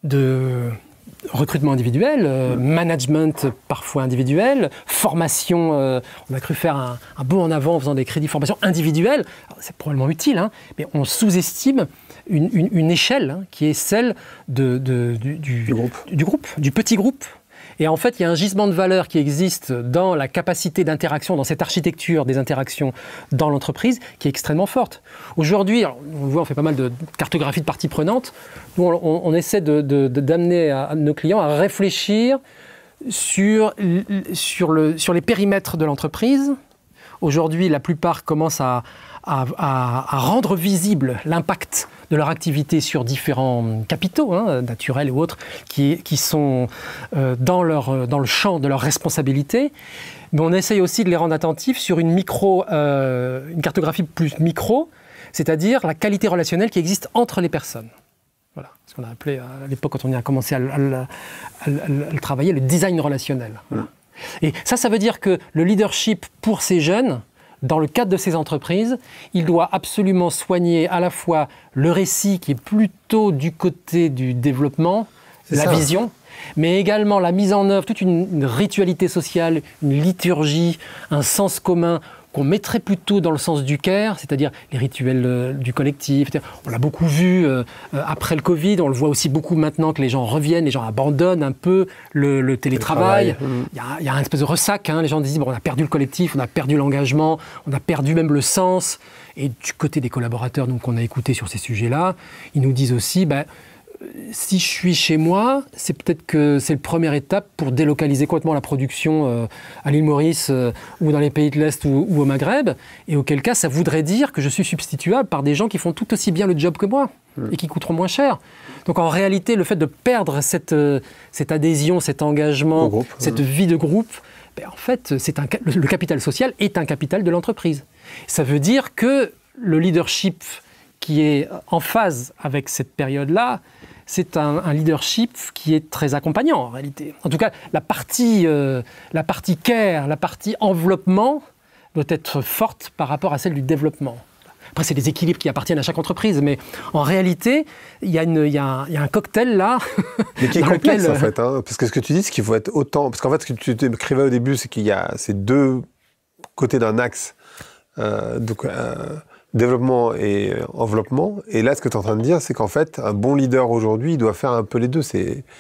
de recrutement individuel, euh, management parfois individuel, formation, euh, on a cru faire un, un bond en avant en faisant des crédits formation individuels. C'est probablement utile, hein, mais on sous-estime une, une, une échelle hein, qui est celle de, de, du, du, du, groupe. Du, du groupe, du petit groupe. Et en fait, il y a un gisement de valeur qui existe dans la capacité d'interaction, dans cette architecture des interactions dans l'entreprise, qui est extrêmement forte. Aujourd'hui, on voit, on fait pas mal de cartographie de parties prenantes. Nous, on, on essaie de, de, de, d'amener à, à nos clients à réfléchir sur, sur, le, sur les périmètres de l'entreprise. Aujourd'hui, la plupart commencent à, à, à, à rendre visible l'impact de leur activité sur différents capitaux, hein, naturels ou autres, qui, qui sont euh, dans, leur, dans le champ de leur responsabilité. Mais on essaye aussi de les rendre attentifs sur une, micro, euh, une cartographie plus micro, c'est-à-dire la qualité relationnelle qui existe entre les personnes. Voilà, ce qu'on a appelé à l'époque, quand on a commencé à, à, à, à, à le travailler, le design relationnel. Voilà. Et ça, ça veut dire que le leadership pour ces jeunes, dans le cadre de ces entreprises, il doit absolument soigner à la fois le récit qui est plutôt du côté du développement, c'est la ça. vision, mais également la mise en œuvre, toute une, une ritualité sociale, une liturgie, un sens commun qu'on mettrait plutôt dans le sens du care, c'est-à-dire les rituels euh, du collectif. On l'a beaucoup vu euh, après le Covid, on le voit aussi beaucoup maintenant que les gens reviennent, les gens abandonnent un peu le, le télétravail. Il mmh. y, y a un espèce de ressac, hein. Les gens disent bon, on a perdu le collectif, on a perdu l'engagement, on a perdu même le sens. Et du côté des collaborateurs donc, qu'on a écoutés sur ces sujets-là, ils nous disent aussi bah, si je suis chez moi, c'est peut-être que c'est la première étape pour délocaliser complètement la production euh, à l'île Maurice euh, ou dans les pays de l'Est ou, ou au Maghreb, et auquel cas ça voudrait dire que je suis substituable par des gens qui font tout aussi bien le job que moi mmh. et qui coûteront moins cher. Donc en réalité, le fait de perdre cette, euh, cette adhésion, cet engagement, groupe, cette mmh. vie de groupe, ben, en fait, c'est un, le, le capital social est un capital de l'entreprise. Ça veut dire que le leadership qui est en phase avec cette période-là, c'est un, un leadership qui est très accompagnant en réalité. En tout cas, la partie, euh, la partie care, la partie enveloppement doit être forte par rapport à celle du développement. Après, c'est des équilibres qui appartiennent à chaque entreprise, mais en réalité, il y a, une, il y a, un, il y a un cocktail là. Mais qui est complexe lequel... en fait, hein, parce que ce que tu dis, c'est qu'il faut être autant. Parce qu'en fait, ce que tu écrivais au début, c'est qu'il y a ces deux côtés d'un axe. Euh, donc, euh, développement et enveloppement. Et là, ce que tu es en train de dire, c'est qu'en fait, un bon leader aujourd'hui, il doit faire un peu les deux. C'est...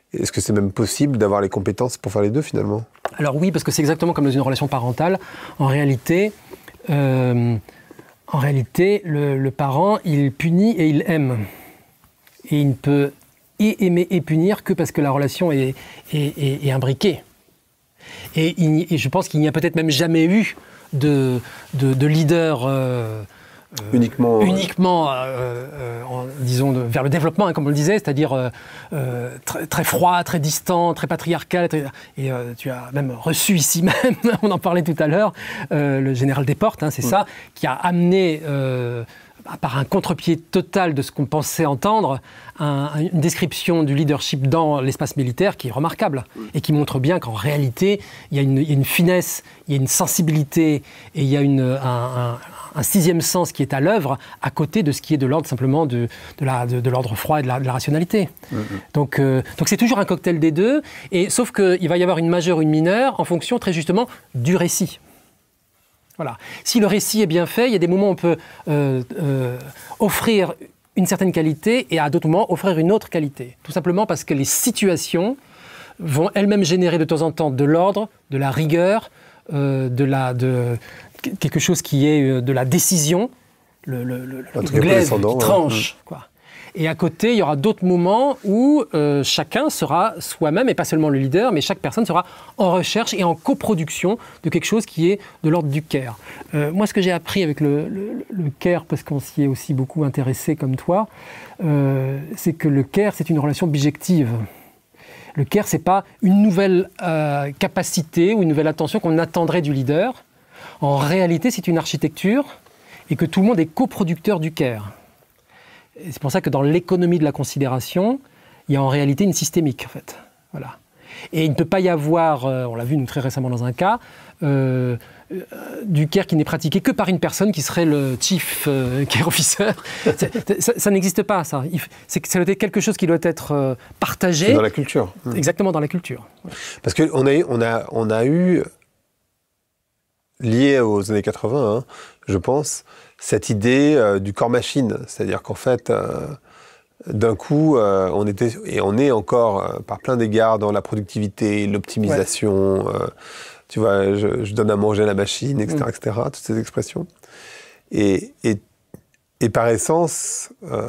Est-ce que c'est même possible d'avoir les compétences pour faire les deux, finalement? Alors oui, parce que c'est exactement comme dans une relation parentale. En réalité, euh, en réalité le, le parent, il punit et il aime. Et il ne peut et aimer et punir que parce que la relation est, est, est, est imbriquée. Et, il, et je pense qu'il n'y a peut-être même jamais eu de, de, de leader euh, uniquement, euh, uniquement euh, euh, en, disons, de, vers le développement, hein, comme on le disait, c'est-à-dire euh, euh, très, très froid, très distant, très patriarcal. Très, et euh, tu as même reçu ici même, on en parlait tout à l'heure, euh, le général Desportes, hein, c'est mmh. ça, qui a amené... Euh, par un contre-pied total de ce qu'on pensait entendre, un, une description du leadership dans l'espace militaire qui est remarquable et qui montre bien qu'en réalité, il y a une, il y a une finesse, il y a une sensibilité et il y a une, un, un, un sixième sens qui est à l'œuvre à côté de ce qui est de l'ordre simplement de, de, la, de, de l'ordre froid et de la, de la rationalité. Mm-hmm. Donc, euh, donc c'est toujours un cocktail des deux, et, sauf qu'il va y avoir une majeure ou une mineure en fonction très justement du récit. Voilà. Si le récit est bien fait, il y a des moments où on peut euh, euh, offrir une certaine qualité et à d'autres moments offrir une autre qualité. Tout simplement parce que les situations vont elles-mêmes générer de temps en temps de l'ordre, de la rigueur, euh, de, la, de quelque chose qui est de la décision, le, le, le, le glaive qui tranche, ouais. quoi. Et à côté, il y aura d'autres moments où euh, chacun sera soi-même, et pas seulement le leader, mais chaque personne sera en recherche et en coproduction de quelque chose qui est de l'ordre du care. Euh, moi, ce que j'ai appris avec le, le, le care, parce qu'on s'y est aussi beaucoup intéressé comme toi, euh, c'est que le care, c'est une relation bijective. Le care, ce n'est pas une nouvelle euh, capacité ou une nouvelle attention qu'on attendrait du leader. En réalité, c'est une architecture et que tout le monde est coproducteur du care. Et c'est pour ça que dans l'économie de la considération, il y a en réalité une systémique, en fait. Voilà. Et il ne peut pas y avoir, euh, on l'a vu nous très récemment dans un cas, euh, euh, du care qui n'est pratiqué que par une personne qui serait le chief euh, care officer. ça ça n'existe pas, ça. C'est, ça doit être quelque chose qui doit être euh, partagé. C'est dans la culture. Exactement, dans la culture. Parce qu'on a, on a, on a eu, lié aux années quatre-vingts, hein, je pense, cette idée euh, du corps-machine. C'est-à-dire qu'en fait, euh, d'un coup, euh, on était, et on est encore, euh, par plein d'égards, dans la productivité, l'optimisation, ouais. euh, tu vois, je, je donne à manger à la machine, et cetera, mmh. et cetera, toutes ces expressions. Et, et, et par essence, euh,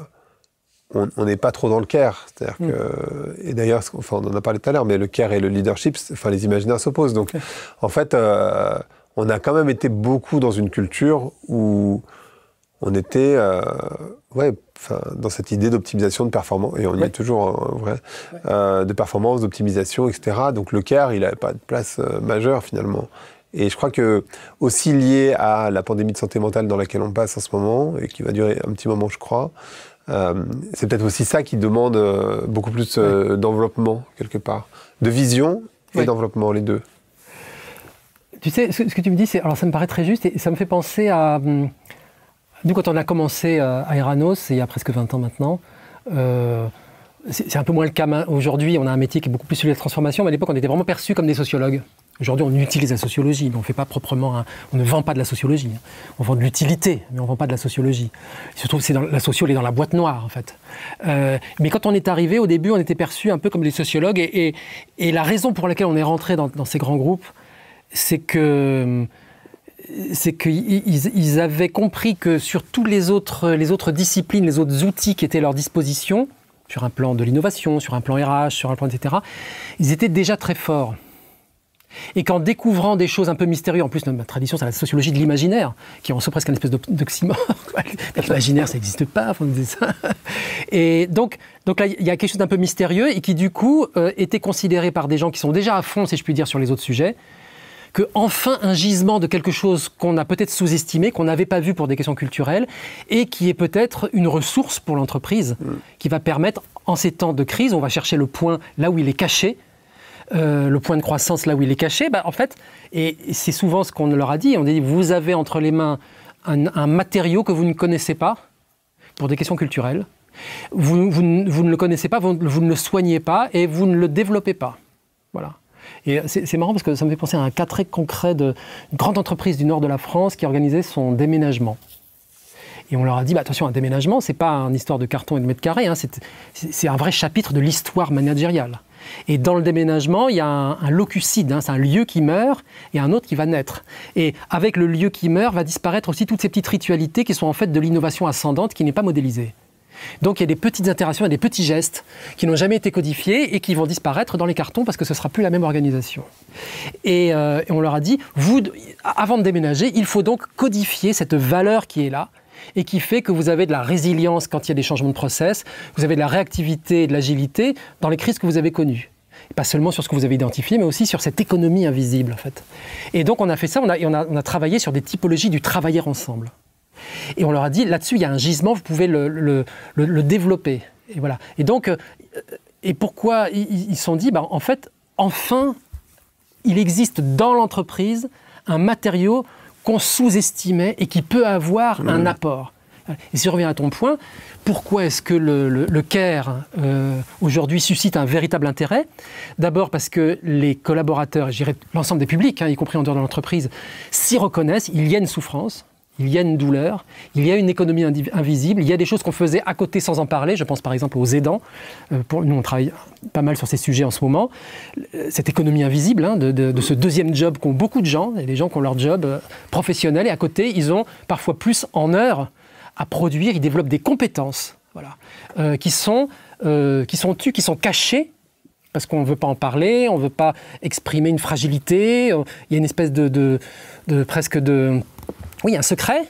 on n'est pas trop dans le care. C'est-à-dire mmh. que, et d'ailleurs, enfin, on en a parlé tout à l'heure, mais le care et le leadership, enfin, les imaginaires s'opposent. Donc, okay. en fait, euh, on a quand même été beaucoup dans une culture où on était euh, ouais, dans cette idée d'optimisation de performance, et on y ouais. est toujours en vrai, ouais. euh, de performance, d'optimisation, et cetera. Donc le care, il n'avait pas de place euh, majeure finalement. Et je crois que, aussi lié à la pandémie de santé mentale dans laquelle on passe en ce moment, et qui va durer un petit moment, je crois, euh, c'est peut-être aussi ça qui demande euh, beaucoup plus euh, ouais. d'enveloppement, quelque part. De vision et ouais. d'enveloppement, les deux. Tu sais, ce que tu me dis, c'est, alors ça me paraît très juste, et ça me fait penser à... Nous, quand on a commencé à Eranos, il y a presque vingt ans maintenant, euh, c'est, c'est un peu moins le cas aujourd'hui, on a un métier qui est beaucoup plus sur la transformation, mais à l'époque, on était vraiment perçus comme des sociologues. Aujourd'hui, on utilise la sociologie, mais on fait pas proprement un, on ne vend pas de la sociologie. On vend de l'utilité, mais on ne vend pas de la sociologie. Il se trouve que c'est dans, la socio, elle est dans la boîte noire, en fait. Euh, mais quand on est arrivé, au début, on était perçus un peu comme des sociologues, et, et, et la raison pour laquelle on est rentré dans, dans ces grands groupes, c'est que c'est qu'ils ils avaient compris que sur tous les autres, les autres disciplines, les autres outils qui étaient à leur disposition, sur un plan de l'innovation, sur un plan R H, sur un plan et cetera, ils étaient déjà très forts. Et qu'en découvrant des choses un peu mystérieuses, en plus notre tradition c'est la sociologie de l'imaginaire, qui est en soi presque une espèce d'oxymore. L'imaginaire ça n'existe pas, on disait ça. Et donc, donc là il y a quelque chose d'un peu mystérieux et qui du coup euh, était considéré par des gens qui sont déjà à fond, si je puis dire, sur les autres sujets, que enfin un gisement de quelque chose qu'on a peut-être sous-estimé, qu'on n'avait pas vu pour des questions culturelles, et qui est peut-être une ressource pour l'entreprise, mmh. qui va permettre, en ces temps de crise, on va chercher le point là où il est caché, euh, le point de croissance là où il est caché, bah, en fait, et c'est souvent ce qu'on leur a dit, on dit, vous avez entre les mains un, un matériau que vous ne connaissez pas, pour des questions culturelles, vous, vous, vous ne le connaissez pas, vous, vous ne le soignez pas, et vous ne le développez pas. Voilà. Et c'est, c'est marrant parce que ça me fait penser à un cas très concret d'une grande entreprise du nord de la France qui organisait son déménagement. Et on leur a dit, bah, attention, un déménagement, c'est pas une histoire de carton et de mètres carrés, hein, c'est un vrai chapitre de l'histoire managériale. Et dans le déménagement, il y a un, un locucide, hein, c'est un lieu qui meurt et un autre qui va naître. Et avec le lieu qui meurt, va disparaître aussi toutes ces petites ritualités qui sont en fait de l'innovation ascendante qui n'est pas modélisée. Donc il y a des petites interactions, il y a des petits gestes qui n'ont jamais été codifiés et qui vont disparaître dans les cartons parce que ce ne sera plus la même organisation. Et, euh, et on leur a dit, vous, avant de déménager, il faut donc codifier cette valeur qui est là et qui fait que vous avez de la résilience quand il y a des changements de process, vous avez de la réactivité et de l'agilité dans les crises que vous avez connues. Et pas seulement sur ce que vous avez identifié, mais aussi sur cette économie invisible, en fait. Et donc on a fait ça, on a, on a, on a travaillé sur des typologies du travailler ensemble. Et on leur a dit, là-dessus, il y a un gisement, vous pouvez le, le, le, le développer. Et, voilà. Et donc, euh, et pourquoi ils se sont dit, bah, en fait, enfin, il existe dans l'entreprise un matériau qu'on sous-estimait et qui peut avoir mmh. un apport. Et si je reviens à ton point, pourquoi est-ce que le, le, le care euh, aujourd'hui suscite un véritable intérêt? D'abord parce que les collaborateurs, et je dirais l'ensemble des publics, hein, y compris en dehors de l'entreprise, s'y reconnaissent, il y a une souffrance. Il y a une douleur, il y a une économie invisible, il y a des choses qu'on faisait à côté sans en parler. Je pense par exemple aux aidants. Euh, pour, nous, on travaille pas mal sur ces sujets en ce moment. Cette économie invisible hein, de, de, de ce deuxième job qu'ont beaucoup de gens, et les gens qui ont leur job euh, professionnel, et à côté, ils ont parfois plus en heures à produire, ils développent des compétences voilà, euh, qui sont, euh, qui sont tues, qui sont cachées, parce qu'on ne veut pas en parler, on ne veut pas exprimer une fragilité. Il y a une espèce de, de, de presque de... Oui, un secret,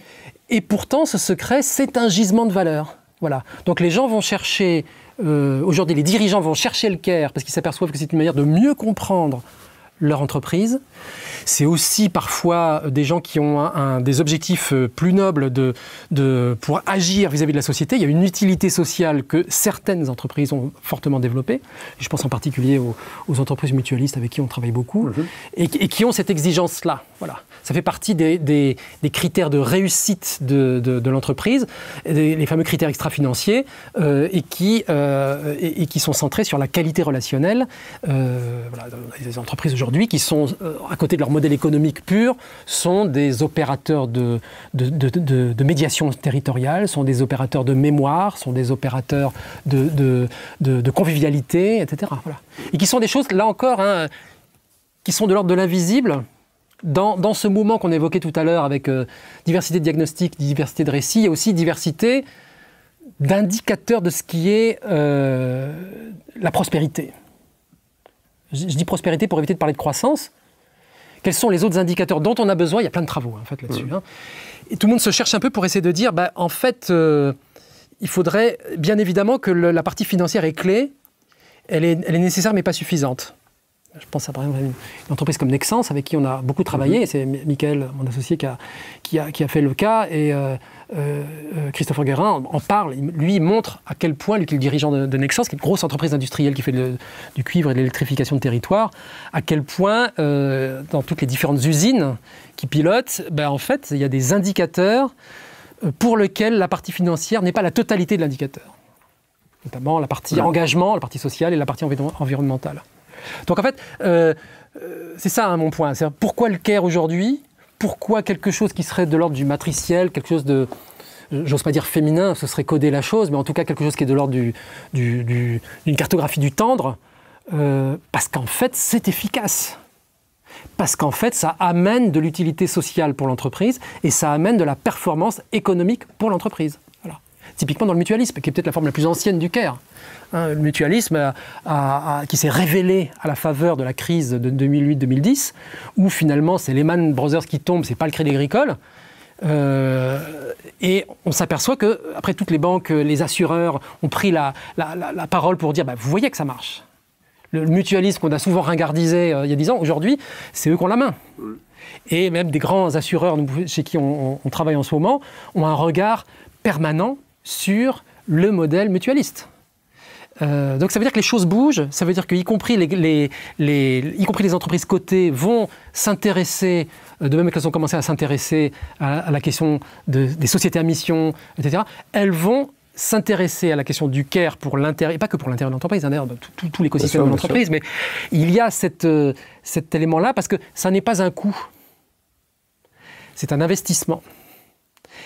et pourtant ce secret, c'est un gisement de valeur. Voilà. Donc les gens vont chercher, euh, aujourd'hui les dirigeants vont chercher le care parce qu'ils s'aperçoivent que c'est une manière de mieux comprendre leur entreprise. C'est aussi parfois des gens qui ont un, un, des objectifs plus nobles de, de, pour agir vis-à-vis de la société. Il y a une utilité sociale que certaines entreprises ont fortement développée. Je pense en particulier aux, aux entreprises mutualistes avec qui on travaille beaucoup, mmh. et, et qui ont cette exigence-là. Voilà. Ça fait partie des, des, des critères de réussite de, de, de l'entreprise, les fameux critères extra-financiers, euh, et, qui, euh, et, et qui sont centrés sur la qualité relationnelle. Euh, voilà, les entreprises aujourd'hui qui sont, euh, à côté de leur modèle économique pur, sont des opérateurs de, de, de, de, de médiation territoriale, sont des opérateurs de mémoire, sont des opérateurs de, de, de, de convivialité, et cetera. Voilà. Et qui sont des choses, là encore, hein, qui sont de l'ordre de l'invisible. Dans, dans ce mouvement qu'on évoquait tout à l'heure avec euh, diversité de diagnostic, diversité de récits, il y a aussi diversité d'indicateurs de ce qui est euh, la prospérité. Je, je dis prospérité pour éviter de parler de croissance. Quels sont les autres indicateurs dont on a besoin? Il y a plein de travaux en fait, là-dessus. Mmh. Hein. Et tout le monde se cherche un peu pour essayer de dire, bah, en fait, euh, il faudrait bien évidemment que le, la partie financière est clé, elle est, elle est nécessaire mais pas suffisante. Je pense à par exemple à une, une entreprise comme Nexens, avec qui on a beaucoup travaillé, et c'est Michael, mon associé, qui a, qui a, qui a fait le cas, et euh, euh, Christopher Guérin en parle. Lui, il montre à quel point, lui qui est le dirigeant de, de Nexens, qui est une grosse entreprise industrielle qui fait le, du cuivre et de l'électrification de territoire, à quel point, euh, dans toutes les différentes usines qui pilotent, ben, en fait, il y a des indicateurs pour lesquels la partie financière n'est pas la totalité de l'indicateur. Notamment la partie engagement, la partie sociale et la partie environnementale. Donc en fait, euh, euh, c'est ça hein, mon point. C'est pourquoi le care aujourd'hui? Pourquoi quelque chose qui serait de l'ordre du matriciel, quelque chose de, j'ose pas dire féminin, ce serait coder la chose, mais en tout cas quelque chose qui est de l'ordre du, du, du, d'une cartographie du tendre, euh, parce qu'en fait c'est efficace. Parce qu'en fait ça amène de l'utilité sociale pour l'entreprise et ça amène de la performance économique pour l'entreprise. Voilà. Typiquement dans le mutualisme, qui est peut-être la forme la plus ancienne du care. Hein, le mutualisme a, a, a, qui s'est révélé à la faveur de la crise de deux mille huit deux mille dix, où finalement c'est Lehman Brothers qui tombe, c'est pas le Crédit Agricole. Euh, et on s'aperçoit que après toutes les banques, les assureurs ont pris la, la, la, la parole pour dire bah, vous voyez que ça marche. Le, le mutualisme qu'on a souvent ringardisé euh, il y a dix ans, aujourd'hui, c'est eux qui ont la main. Et même des grands assureurs chez qui on, on, on travaille en ce moment ont un regard permanent sur le modèle mutualiste. Euh, donc ça veut dire que les choses bougent, ça veut dire qu'y compris les, les, les, y compris les entreprises cotées vont s'intéresser, euh, de même qu'elles ont commencé à s'intéresser à, à la question de, des sociétés à mission, et cetera, elles vont s'intéresser à la question du care pour l'intérieur, et pas que pour l'intérieur de l'entreprise, hein, d'ailleurs, tout, tout, tout l'écosystème de l'entreprise, mais il y a cette, euh, cet élément-là parce que ça n'est pas un coût, c'est un investissement.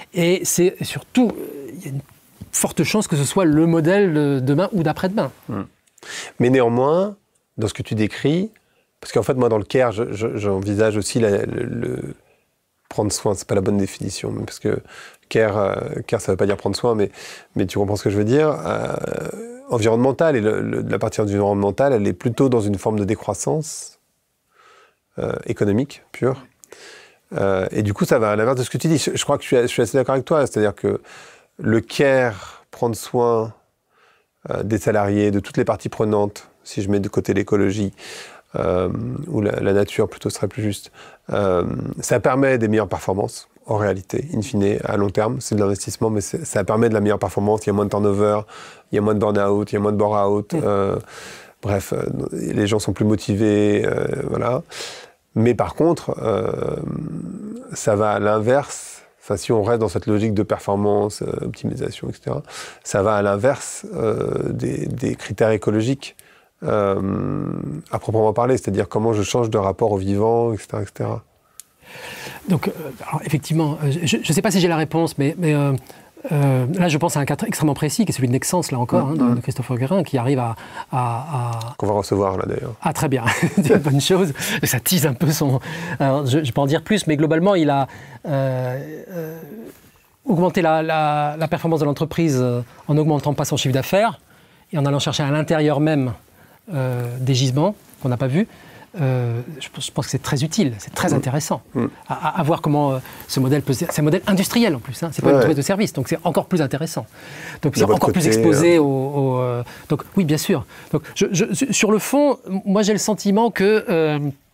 Et c'est surtout, il y a une forte chance que ce soit le modèle de demain ou d'après-demain. Mmh. Mais néanmoins, dans ce que tu décris, parce qu'en fait, moi, dans le care, je, je, j'envisage aussi la, le, le prendre soin. C'est pas la bonne définition, parce que care, euh, care ça veut pas dire prendre soin, mais, mais tu comprends ce que je veux dire. Euh, environnemental, et le, le, la partie environnementale, elle est plutôt dans une forme de décroissance euh, économique pure. Euh, et du coup, ça va à l'inverse de ce que tu dis. Je, je crois que je suis, je suis assez d'accord avec toi, c'est-à-dire que le care, prendre soin euh, des salariés, de toutes les parties prenantes, si je mets de côté l'écologie, euh, ou la, la nature plutôt serait plus juste, euh, ça permet des meilleures performances, en réalité, in fine, à long terme. C'est de l'investissement, mais ça permet de la meilleure performance. Il y a moins de turnover, il y a moins de burn-out, il y a moins de bore-out. Mmh. Euh, bref, euh, les gens sont plus motivés, euh, voilà. Mais par contre, euh, ça va à l'inverse. Enfin, si on reste dans cette logique de performance, euh, optimisation, et cetera, ça va à l'inverse euh, des, des critères écologiques euh, à proprement parler, c'est-à-dire comment je change de rapport au vivant, et cetera, et cetera. Donc, euh, alors, effectivement, je ne sais pas si j'ai la réponse, mais, mais euh, euh, là, je pense à un cas extrêmement précis, qui est celui de Nexens, là encore, mmh, hein, de, de Christopher Guérin, qui arrive à... à, à... Qu'on va recevoir, là, d'ailleurs. Ah, très bien, c'est une bonne chose. Ça tease un peu son... Alors, je ne peux en dire plus, mais globalement, il a euh, euh, augmenté la, la, la performance de l'entreprise euh, en n'augmentant pas son chiffre d'affaires et en allant chercher à l'intérieur même euh, des gisements qu'on n'a pas vus. Euh, je, je pense que c'est très utile, c'est très mmh. intéressant mmh. À, à voir comment euh, ce modèle peut... C'est un modèle industriel en plus, hein, c'est pas ouais. une entreprise de service, donc c'est encore plus intéressant. Donc c'est encore côté, plus exposé euh... au... au euh, donc oui, bien sûr. Donc, je, je, sur le fond, moi j'ai le sentiment que euh,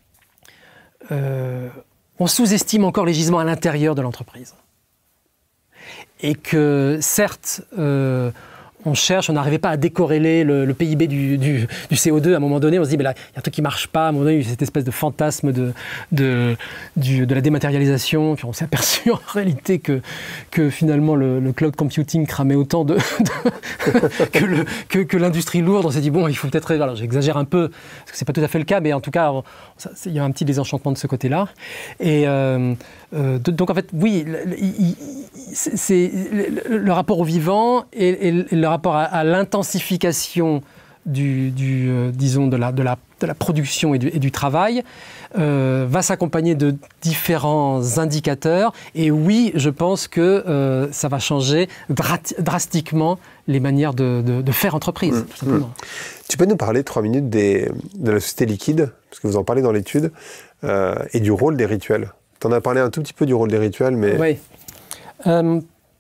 euh, on sous-estime encore les gisements à l'intérieur de l'entreprise. Et que certes... Euh, on cherche, on n'arrivait pas à décorréler le, le P I B du, du, du C O deux. À un moment donné, on se dit, mais là, il y a un truc qui ne marche pas. À un moment donné, il y a cette espèce de fantasme de, de, du, de la dématérialisation. Puis on s'est aperçu en réalité que, que finalement, le, le cloud computing cramait autant de, de, que, le, que, que l'industrie lourde. On s'est dit, bon, il faut peut-être... Alors, j'exagère un peu, parce que ce n'est pas tout à fait le cas, mais en tout cas, on, ça, il y a un petit désenchantement de ce côté-là. Et euh, euh, de, donc, en fait, oui, c'est, c'est le, le rapport au vivant et, et le rapport à, à l'intensification du, du, euh, disons, de la, de, la, de la production et du, et du travail euh, va s'accompagner de différents indicateurs. Et oui, je pense que euh, ça va changer dra- drastiquement les manières de, de, de faire entreprise, mmh, tout simplement. Mmh. Tu peux nous parler trois minutes des, de la société liquide, parce que vous en parlez dans l'étude, euh, et du rôle des rituels. Tu en as parlé un tout petit peu du rôle des rituels, mais... Oui. Euh,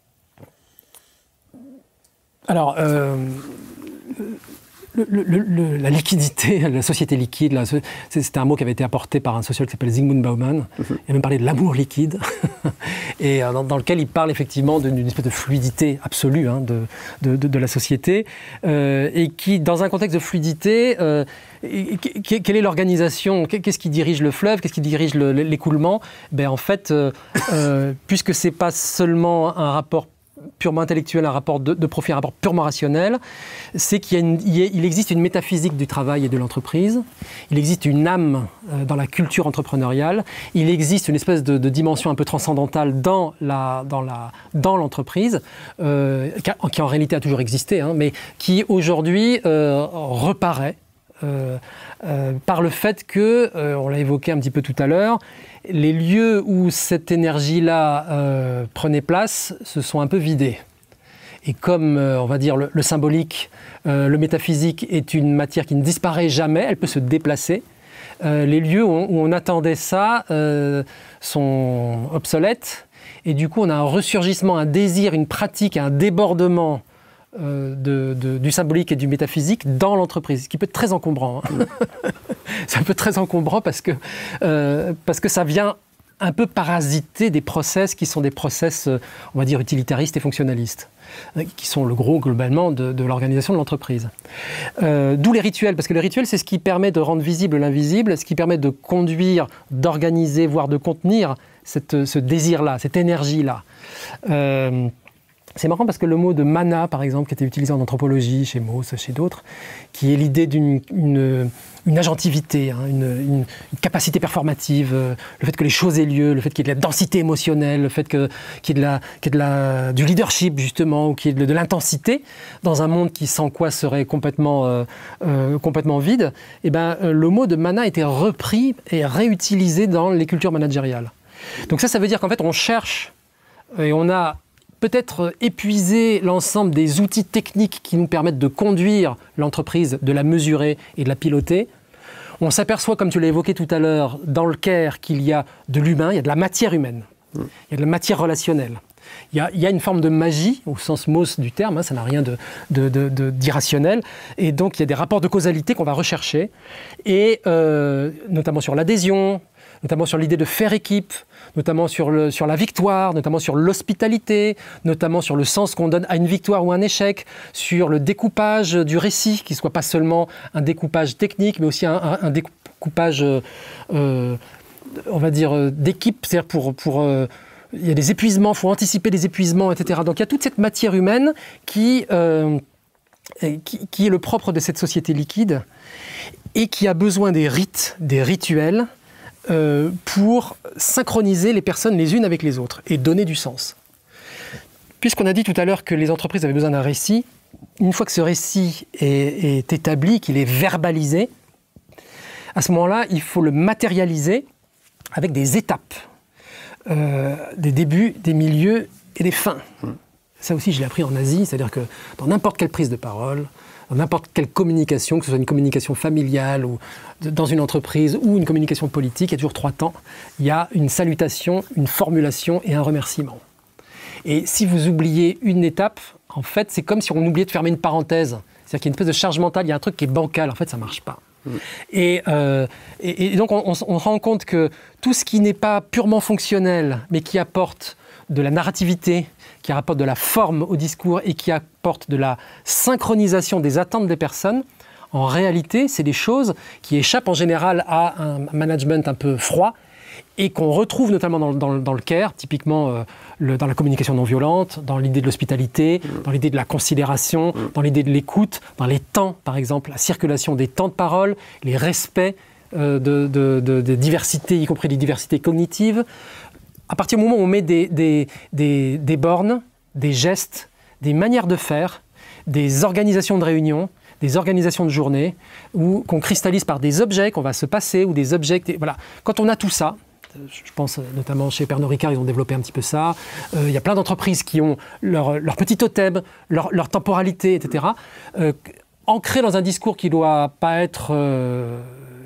Alors, euh, le, le, le, la liquidité, la société liquide, là, c'était un mot qui avait été apporté par un sociologue qui s'appelle Zygmunt Bauman. Mm-hmm. Il a même parlé de l'amour liquide, et dans, dans lequel il parle effectivement d'une espèce de fluidité absolue hein, de, de, de, de la société, euh, et qui, dans un contexte de fluidité, euh, quelle est l'organisation? Qu'est-ce qui dirige le fleuve? Qu'est-ce qui dirige le, l'écoulement? Ben, en fait, euh, euh, puisque ce n'est pas seulement un rapport purement intellectuel, un rapport de, de profit, un rapport purement rationnel, c'est qu'il y a une, il, y a, il existe une métaphysique du travail et de l'entreprise, il existe une âme euh, dans la culture entrepreneuriale, il existe une espèce de, de dimension un peu transcendantale dans, la, dans, la, dans l'entreprise, euh, qui, a, qui en réalité a toujours existé, hein, mais qui aujourd'hui euh, reparaît euh, euh, par le fait que, euh, on l'a évoqué un petit peu tout à l'heure, les lieux où cette énergie-là euh, prenait place se sont un peu vidés. Et comme, euh, on va dire, le, le symbolique, euh, le métaphysique est une matière qui ne disparaît jamais, elle peut se déplacer, euh, les lieux où on, où on attendait ça euh, sont obsolètes. Et du coup, on a un ressurgissement, un désir, une pratique, un débordement euh, de, de, du symbolique et du métaphysique dans l'entreprise, ce qui peut être très encombrant. Hein. C'est un peu très encombrant parce que, euh, parce que ça vient un peu parasiter des process qui sont des process, euh, on va dire, utilitaristes et fonctionnalistes, euh, qui sont le gros, globalement, de, de l'organisation de l'entreprise. Euh, d'où les rituels, parce que le rituel, c'est ce qui permet de rendre visible l'invisible, ce qui permet de conduire, d'organiser, voire de contenir cette, ce désir-là, cette énergie-là. Euh, c'est marrant parce que le mot de mana, par exemple, qui était utilisé en anthropologie, chez Mauss, chez d'autres, qui est l'idée d'une une, une agentivité, hein, une, une, une capacité performative, euh, le fait que les choses aient lieu, le fait qu'il y ait de la densité émotionnelle, le fait que, qu'il y ait, de la, qu'il y ait de la, du leadership, justement, ou qu'il y ait de, de l'intensité, dans un monde qui, sans quoi, serait complètement, euh, euh, complètement vide, et ben, euh, le mot de mana a été repris et réutilisé dans les cultures managériales. Donc ça, ça veut dire qu'en fait, on cherche et on a peut-être épuiser l'ensemble des outils techniques qui nous permettent de conduire l'entreprise, de la mesurer et de la piloter. On s'aperçoit, comme tu l'as évoqué tout à l'heure, dans le care, qu'il y a de l'humain, il y a de la matière humaine, il y a de la matière relationnelle. Il y a, il y a une forme de magie, au sens Mauss du terme, hein, ça n'a rien de, de, de, de, d'irrationnel. Et donc, il y a des rapports de causalité qu'on va rechercher, et euh, notamment sur l'adhésion, notamment sur l'idée de faire équipe, notamment sur, le, sur la victoire, notamment sur l'hospitalité, notamment sur le sens qu'on donne à une victoire ou un échec, sur le découpage du récit, qui ne soit pas seulement un découpage technique, mais aussi un, un, un découpage, euh, on va dire, d'équipe, c'est-à-dire pour... pour euh, il y a des épuisements, il faut anticiper les épuisements, et cetera. Donc il y a toute cette matière humaine qui, euh, qui, qui est le propre de cette société liquide et qui a besoin des rites, des rituels, Euh, pour synchroniser les personnes les unes avec les autres et donner du sens. Puisqu'on a dit tout à l'heure que les entreprises avaient besoin d'un récit, une fois que ce récit est, est établi, qu'il est verbalisé, à ce moment-là, il faut le matérialiser avec des étapes, euh, des débuts, des milieux et des fins. Mmh. Ça aussi, je l'ai appris en Asie, c'est-à-dire que dans n'importe quelle prise de parole, dans n'importe quelle communication, que ce soit une communication familiale ou dans une entreprise ou une communication politique, il y a toujours trois temps. Il y a une salutation, une formulation et un remerciement. Et si vous oubliez une étape, en fait, c'est comme si on oubliait de fermer une parenthèse. C'est-à-dire qu'il y a une espèce de charge mentale, il y a un truc qui est bancal, en fait, ça ne marche pas. Mmh. Et, euh, et, et donc, on, on, on rend compte que tout ce qui n'est pas purement fonctionnel, mais qui apporte de la narrativité, qui apporte de la forme au discours et qui apporte de la synchronisation des attentes des personnes, en réalité, c'est des choses qui échappent en général à un management un peu froid et qu'on retrouve notamment dans, dans, dans le care, typiquement euh, le, dans la communication non violente, dans l'idée de l'hospitalité, mmh. dans l'idée de la considération, mmh. dans l'idée de l'écoute, dans les temps, par exemple, la circulation des temps de parole, les respects euh, de, de, de, de diversité, y compris des diversités cognitives. À partir du moment où on met des, des, des, des bornes, des gestes, des manières de faire, des organisations de réunion, des organisations de journée, ou qu'on cristallise par des objets qu'on va se passer, ou des objets... Voilà. Quand on a tout ça, je pense notamment chez Pernod Ricard, ils ont développé un petit peu ça, euh, il y a plein d'entreprises qui ont leur, leur petit totem, leur, leur temporalité, et cetera, euh, ancré dans un discours qui ne doit pas être... Euh,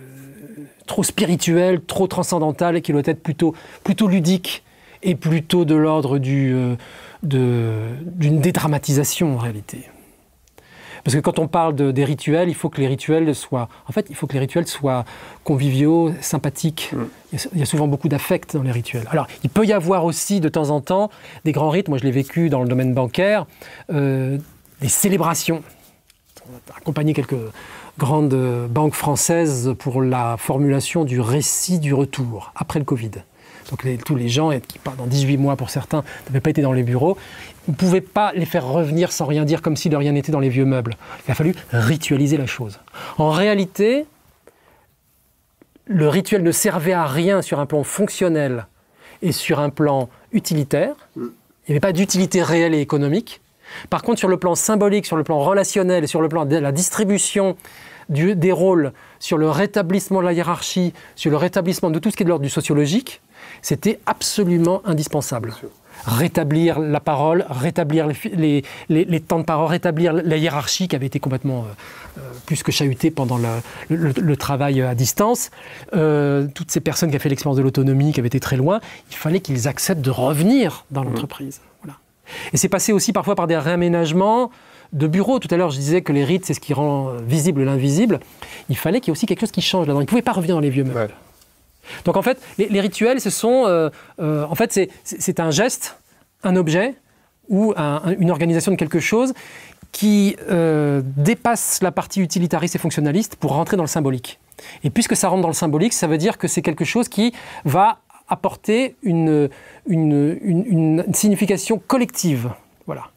trop spirituel, trop transcendantal, et qui doit être plutôt, plutôt ludique et plutôt de l'ordre du, euh, de, d'une dédramatisation en réalité. Parce que quand on parle de, des rituels, il faut que les rituels soient, en fait, il faut que les rituels soient conviviaux, sympathiques. Mmh. Il y a souvent beaucoup d'affect dans les rituels. Alors, il peut y avoir aussi de temps en temps des grands rites. Moi, je l'ai vécu dans le domaine bancaire, euh, des célébrations. On a accompagné quelques grandes banques françaises pour la formulation du récit du retour après le Covid. Donc les, tous les gens qui, pendant dix-huit mois pour certains, n'avaient pas été dans les bureaux, on ne pouvait pas les faire revenir sans rien dire, comme si de rien n'était dans les vieux meubles. Il a fallu ritualiser la chose. En réalité, le rituel ne servait à rien sur un plan fonctionnel et sur un plan utilitaire. Il n'y avait pas d'utilité réelle et économique. Par contre, sur le plan symbolique, sur le plan relationnel et sur le plan de la distribution du, des rôles, sur le rétablissement de la hiérarchie, sur le rétablissement de tout ce qui est de l'ordre du sociologique, c'était absolument indispensable. Rétablir la parole, rétablir les, les, les, les temps de parole, rétablir la hiérarchie qui avait été complètement euh, plus que chahutée pendant le, le, le travail à distance. Euh, toutes ces personnes qui avaient fait l'expérience de l'autonomie, qui avaient été très loin, il fallait qu'ils acceptent de revenir dans l'entreprise. Voilà. Et c'est passé aussi parfois par des réaménagements de bureaux. Tout à l'heure, je disais que les rites, c'est ce qui rend visible l'invisible. Il fallait qu'il y ait aussi quelque chose qui change là-dedans. Ils ne pouvaient pas revenir dans les vieux meubles. Ouais. Donc en fait, les, les rituels, ce sont, euh, euh, en fait, c'est, c'est un geste, un objet ou un, une organisation de quelque chose qui euh, dépasse la partie utilitariste et fonctionnaliste pour rentrer dans le symbolique. Et puisque ça rentre dans le symbolique, ça veut dire que c'est quelque chose qui va apporter une, une, une, une signification collective. Voilà.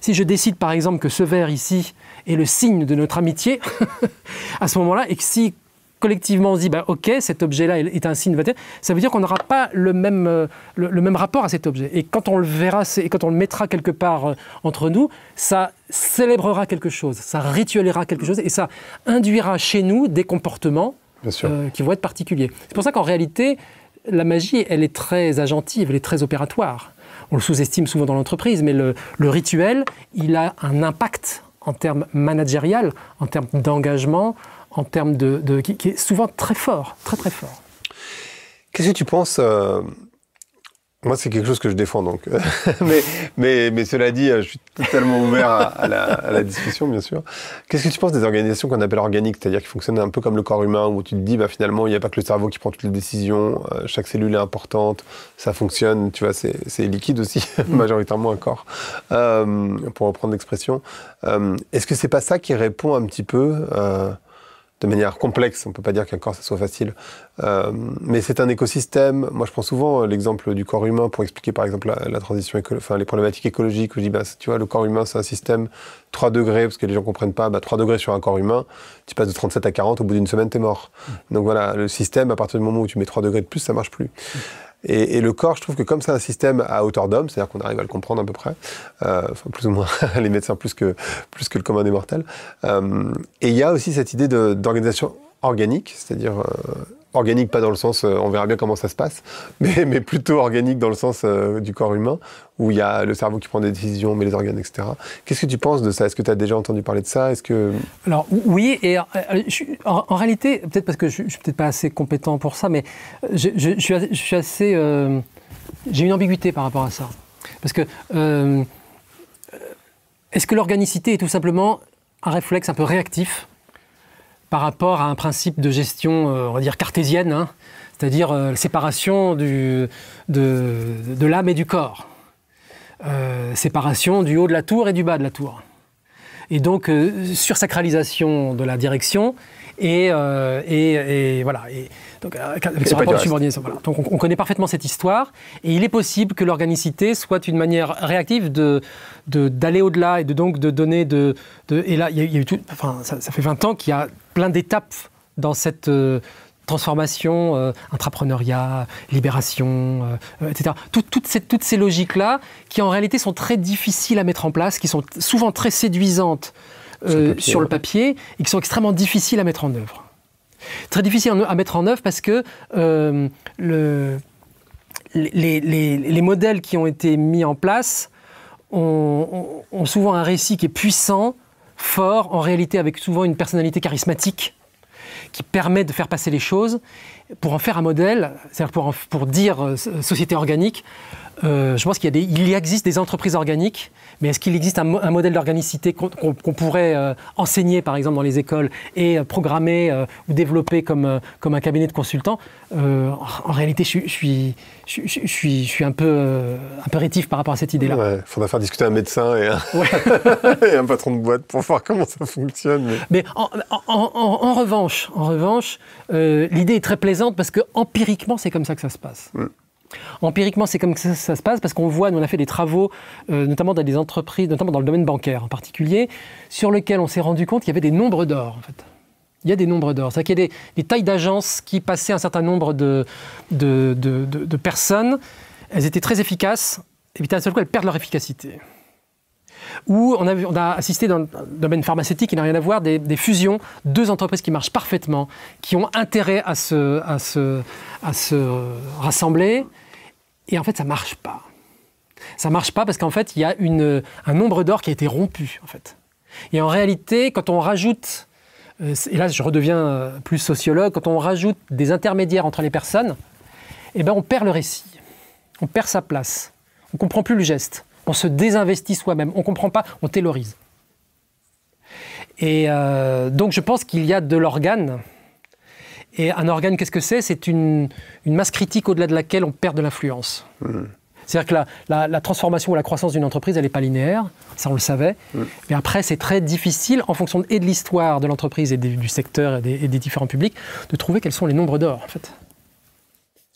si je décide par exemple que ce verre ici est le signe de notre amitié, à ce moment-là, et que si collectivement on se dit bah, ok, cet objet-là est un signe, ça veut dire qu'on n'aura pas le même, euh, le, le même rapport à cet objet. Et quand on le verra, et quand on le mettra quelque part euh, entre nous, ça célébrera quelque chose, ça ritualisera quelque chose, et ça induira chez nous des comportements euh, qui vont être particuliers. C'est pour ça qu'en réalité, la magie, elle est très agentive, elle est très opératoire. On le sous-estime souvent dans l'entreprise, mais le, le rituel, il a un impact en termes managériels, en termes d'engagement, en termes de, de qui, qui est souvent très fort, très très fort. Qu'est-ce que tu penses euh, moi, c'est quelque chose que je défends, donc. mais, mais, mais cela dit, je suis totalement ouvert à, à, la, à la discussion, bien sûr. Qu'est-ce que tu penses des organisations qu'on appelle organiques, c'est-à-dire qui fonctionnent un peu comme le corps humain, où tu te dis, bah, finalement, il n'y a pas que le cerveau qui prend toutes les décisions, euh, chaque cellule est importante, ça fonctionne, tu vois, c'est, c'est liquide aussi, mmh. majoritairement un corps, euh, pour reprendre l'expression. Euh, est-ce que c'est pas ça qui répond un petit peu euh, de manière complexe, on ne peut pas dire qu'un corps, ça soit facile. Euh, mais c'est un écosystème. Moi, je prends souvent l'exemple du corps humain pour expliquer, par exemple, la, la transition écolo- enfin, les problématiques écologiques, où je dis, bah, tu vois, le corps humain, c'est un système trois degrés, parce que les gens ne comprennent pas, bah, trois degrés sur un corps humain, tu passes de trente-sept à quarante, au bout d'une semaine, tu es mort. Mmh. Donc voilà, le système, à partir du moment où tu mets trois degrés de plus, ça ne marche plus. Mmh. Et, et le corps, je trouve que comme c'est un système à hauteur d'homme, c'est-à-dire qu'on arrive à le comprendre à peu près, euh, enfin plus ou moins, les médecins plus que, plus que le commun des mortels, euh, et il y a aussi cette idée de, d'organisation organique, c'est-à-dire euh, organique pas dans le sens, euh, on verra bien comment ça se passe, mais, mais plutôt organique dans le sens euh, du corps humain, où il y a le cerveau qui prend des décisions, mais les organes, et cetera. Qu'est-ce que tu penses de ça ? Est-ce que tu as déjà entendu parler de ça ? Est-ce que... Alors oui, et euh, je, en, en réalité, peut-être parce que je ne suis peut-être pas assez compétent pour ça, mais je, je, je, suis, je suis assez... Euh, j'ai une ambiguïté par rapport à ça. Parce que euh, est-ce que l'organicité est tout simplement un réflexe un peu réactif par rapport à un principe de gestion, euh, on va dire, cartésienne, hein, c'est-à-dire euh, la séparation du, de, de l'âme et du corps. Euh, séparation du haut de la tour et du bas de la tour. Et donc, euh, sursacralisation de la direction et, euh, et, et voilà. Et donc, avec ce rapport de subordination. Voilà. Donc, on, on connaît parfaitement cette histoire. Et il est possible que l'organicité soit une manière réactive de, de, d'aller au-delà et de, donc de donner de... de et là, il y a, il y a eu tout... Enfin, ça, ça fait vingt ans qu'il y a plein d'étapes dans cette... Euh, transformation, euh, intrapreneuriat, libération, euh, et cetera. Tout, toutes, ces, toutes ces logiques-là, qui en réalité sont très difficiles à mettre en place, qui sont souvent très séduisantes euh, sur, le papier, sur le papier, et qui sont extrêmement difficiles à mettre en œuvre. Très difficiles à mettre en œuvre parce que euh, le, les, les, les modèles qui ont été mis en place ont, ont, ont souvent un récit qui est puissant, fort, en réalité avec souvent une personnalité charismatique, qui permet de faire passer les choses, pour en faire un modèle, c'est-à-dire pour, en, pour dire euh, société organique. Euh, je pense qu'il y a des, il y existe des entreprises organiques, mais est-ce qu'il existe un, un modèle d'organicité qu'on, qu'on, qu'on pourrait euh, enseigner, par exemple, dans les écoles et euh, programmer euh, ou développer comme, euh, comme un cabinet de consultants ? euh, en, en réalité, je, je, suis, je, je, je, suis, je suis un peu, euh, un peu rétif par rapport à cette idée-là. Ouais, il faudra faire discuter un médecin et un, ouais. et un patron de boîte pour voir comment ça fonctionne. Mais, mais en, en, en, en revanche, en revanche euh, l'idée est très plaisante parce que empiriquement, c'est comme ça que ça se passe. Mm. Empiriquement, c'est comme ça que ça se passe parce qu'on voit, nous on a fait des travaux, euh, notamment dans des entreprises, notamment dans le domaine bancaire en particulier, sur lesquels on s'est rendu compte qu'il y avait des nombres d'or en fait. Il y a des nombres d'or. C'est-à-dire qu'il y a des, des tailles d'agences qui passaient un certain nombre de, de, de, de, de personnes. Elles étaient très efficaces, et puis d'un seul coup, elles perdent leur efficacité. Ou on a, on a assisté dans le domaine pharmaceutique, qui n'a rien à voir, des, des fusions, deux entreprises qui marchent parfaitement, qui ont intérêt à se, à se, à se rassembler, et en fait, ça ne marche pas. Ça ne marche pas parce qu'en fait, il y a une, un nombre d'or qui a été rompu, en fait. Et en réalité, quand on rajoute, et là je redeviens plus sociologue, quand on rajoute des intermédiaires entre les personnes, eh ben on perd le récit, on perd sa place, on ne comprend plus le geste. On se désinvestit soi-même, on ne comprend pas, on taylorise. Et euh, donc je pense qu'il y a de l'organe. Et un organe, qu'est-ce que c'est ? C'est une, une masse critique au-delà de laquelle on perd de l'influence. Mmh. C'est-à-dire que la, la, la transformation ou la croissance d'une entreprise, elle n'est pas linéaire, ça on le savait. Mmh. Mais après, c'est très difficile, en fonction de, et de l'histoire de l'entreprise et des, du secteur et des, et des différents publics, de trouver quels sont les nombres d'or, en fait.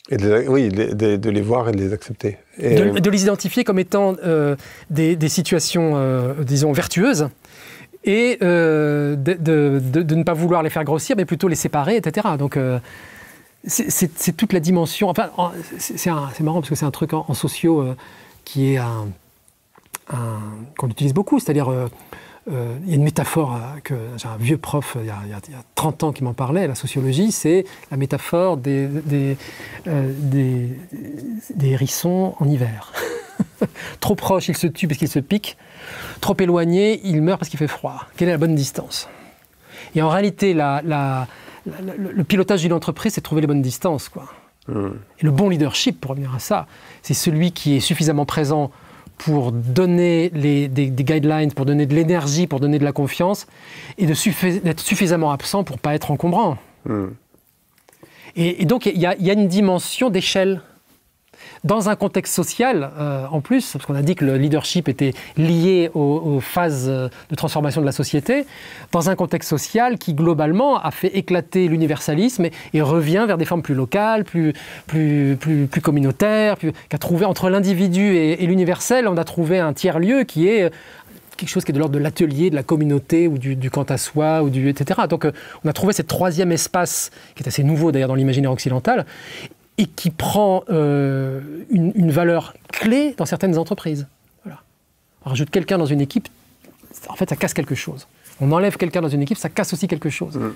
Et de, oui, de, de, de les voir et de les accepter. Et de, de les identifier comme étant euh, des, des situations, euh, disons, vertueuses, et euh, de, de, de, de ne pas vouloir les faire grossir, mais plutôt les séparer, et cetera. Donc, euh, c'est toute la dimension... Enfin, c'est marrant, parce que c'est un truc en, en sociaux euh, qui est un, un, qu'on utilise beaucoup, c'est-à-dire... Euh, Euh, il y a une métaphore euh, que j'ai un vieux prof il y a, il y a, il y a trente ans qui m'en parlait, la sociologie, c'est la métaphore des, des, euh, des, des hérissons en hiver. Trop proche, ils se tuent parce qu'ils se piquent. Trop éloigné, ils meurent parce qu'il fait froid. Quelle est la bonne distance? Et en réalité, la, la, la, le, le pilotage d'une entreprise, c'est trouver les bonnes distances, quoi. Mmh. Et le bon leadership, pour revenir à ça, c'est celui qui est suffisamment présent pour donner les, des, des guidelines, pour donner de l'énergie, pour donner de la confiance, et d'être suffi suffisamment absent pour ne pas être encombrant. Mm. Et, et donc, il y, y a une dimension d'échelle. Dans un contexte social, euh, en plus, parce qu'on a dit que le leadership était lié aux, aux phases de transformation de la société, dans un contexte social qui, globalement, a fait éclater l'universalisme et, et revient vers des formes plus locales, plus, plus, plus, plus communautaires, plus, qu'a trouvé entre l'individu et, et l'universel, on a trouvé un tiers-lieu qui est quelque chose qui est de l'ordre de l'atelier, de la communauté, ou du, du quant à soi, ou du, et cetera. Donc, euh, on a trouvé ce troisième espace, qui est assez nouveau d'ailleurs dans l'imaginaire occidental, et qui prend euh, une, une valeur clé dans certaines entreprises. Voilà. On rajoute quelqu'un dans une équipe, en fait, ça casse quelque chose. On enlève quelqu'un dans une équipe, ça casse aussi quelque chose. Mmh.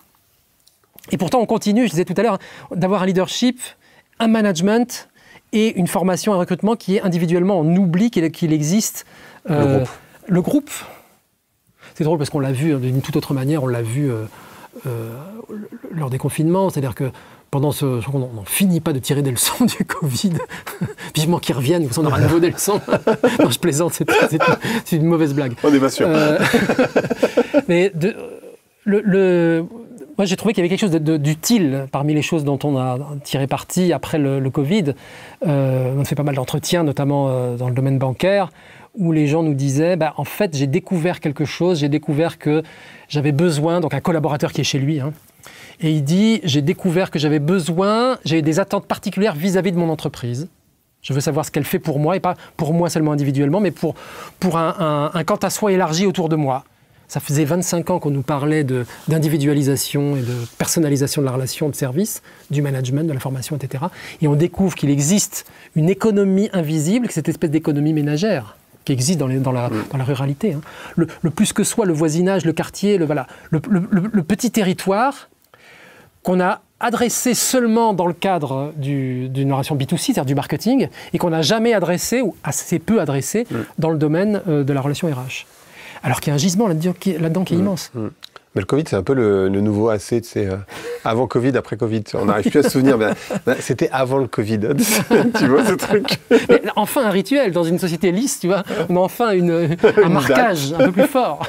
Et pourtant, on continue, je disais tout à l'heure, d'avoir un leadership, un management et une formation, un recrutement qui est individuellement, on oublie qu'il qu'il existe euh, le groupe. Le groupe. C'est drôle parce qu'on l'a vu d'une toute autre manière, on l'a vu euh, euh, lors des confinements, c'est-à-dire que pendant ce... On n'en finit pas de tirer des leçons du Covid. Vivement qu'ils reviennent, vous en aurez à nouveau des leçons. Non, je plaisante, c'est une mauvaise blague. On n'est pas sûr. Euh, mais de, le, le, moi, j'ai trouvé qu'il y avait quelque chose d'utile parmi les choses dont on a tiré parti après le, le Covid. Euh, on a fait pas mal d'entretiens, notamment euh, dans le domaine bancaire, où les gens nous disaient, bah, en fait, j'ai découvert quelque chose, j'ai découvert que j'avais besoin, donc un collaborateur qui est chez lui, hein, et il dit, j'ai découvert que j'avais besoin, j'ai des attentes particulières vis-à-vis de mon entreprise. Je veux savoir ce qu'elle fait pour moi, et pas pour moi seulement individuellement, mais pour, pour un, un, un quant à soi élargi autour de moi. Ça faisait vingt-cinq ans qu'on nous parlait d'individualisation et de personnalisation de la relation de service, du management, de la formation, et cetera. Et on découvre qu'il existe une économie invisible, cette espèce d'économie ménagère qui existe dans, les, dans, la, dans la ruralité. Hein. Le, le plus que soit le voisinage, le quartier, le, voilà, le, le, le, le petit territoire qu'on a adressé seulement dans le cadre d'une narration B deux C, c'est-à-dire du marketing, et qu'on n'a jamais adressé, ou assez peu adressé, mmh. dans le domaine euh, de la relation R H. Alors qu'il y a un gisement là-dedans qui, là qui est mmh. immense. Mmh. Mais le Covid, c'est un peu le, le nouveau A C, tu sais, euh, avant Covid, après Covid. On n'arrive plus à se souvenir, mais, mais c'était avant le Covid. Tu vois ce truc? Mais enfin un rituel, dans une société lisse, tu vois, on a enfin une, un une marquage date. Un peu plus fort.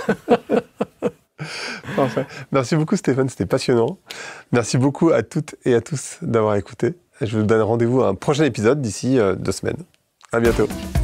Parfait. Merci beaucoup Stéphane, c'était passionnant. Merci beaucoup à toutes et à tous d'avoir écouté. Je vous donne rendez-vous à un prochain épisode d'ici euh, deux semaines. À bientôt.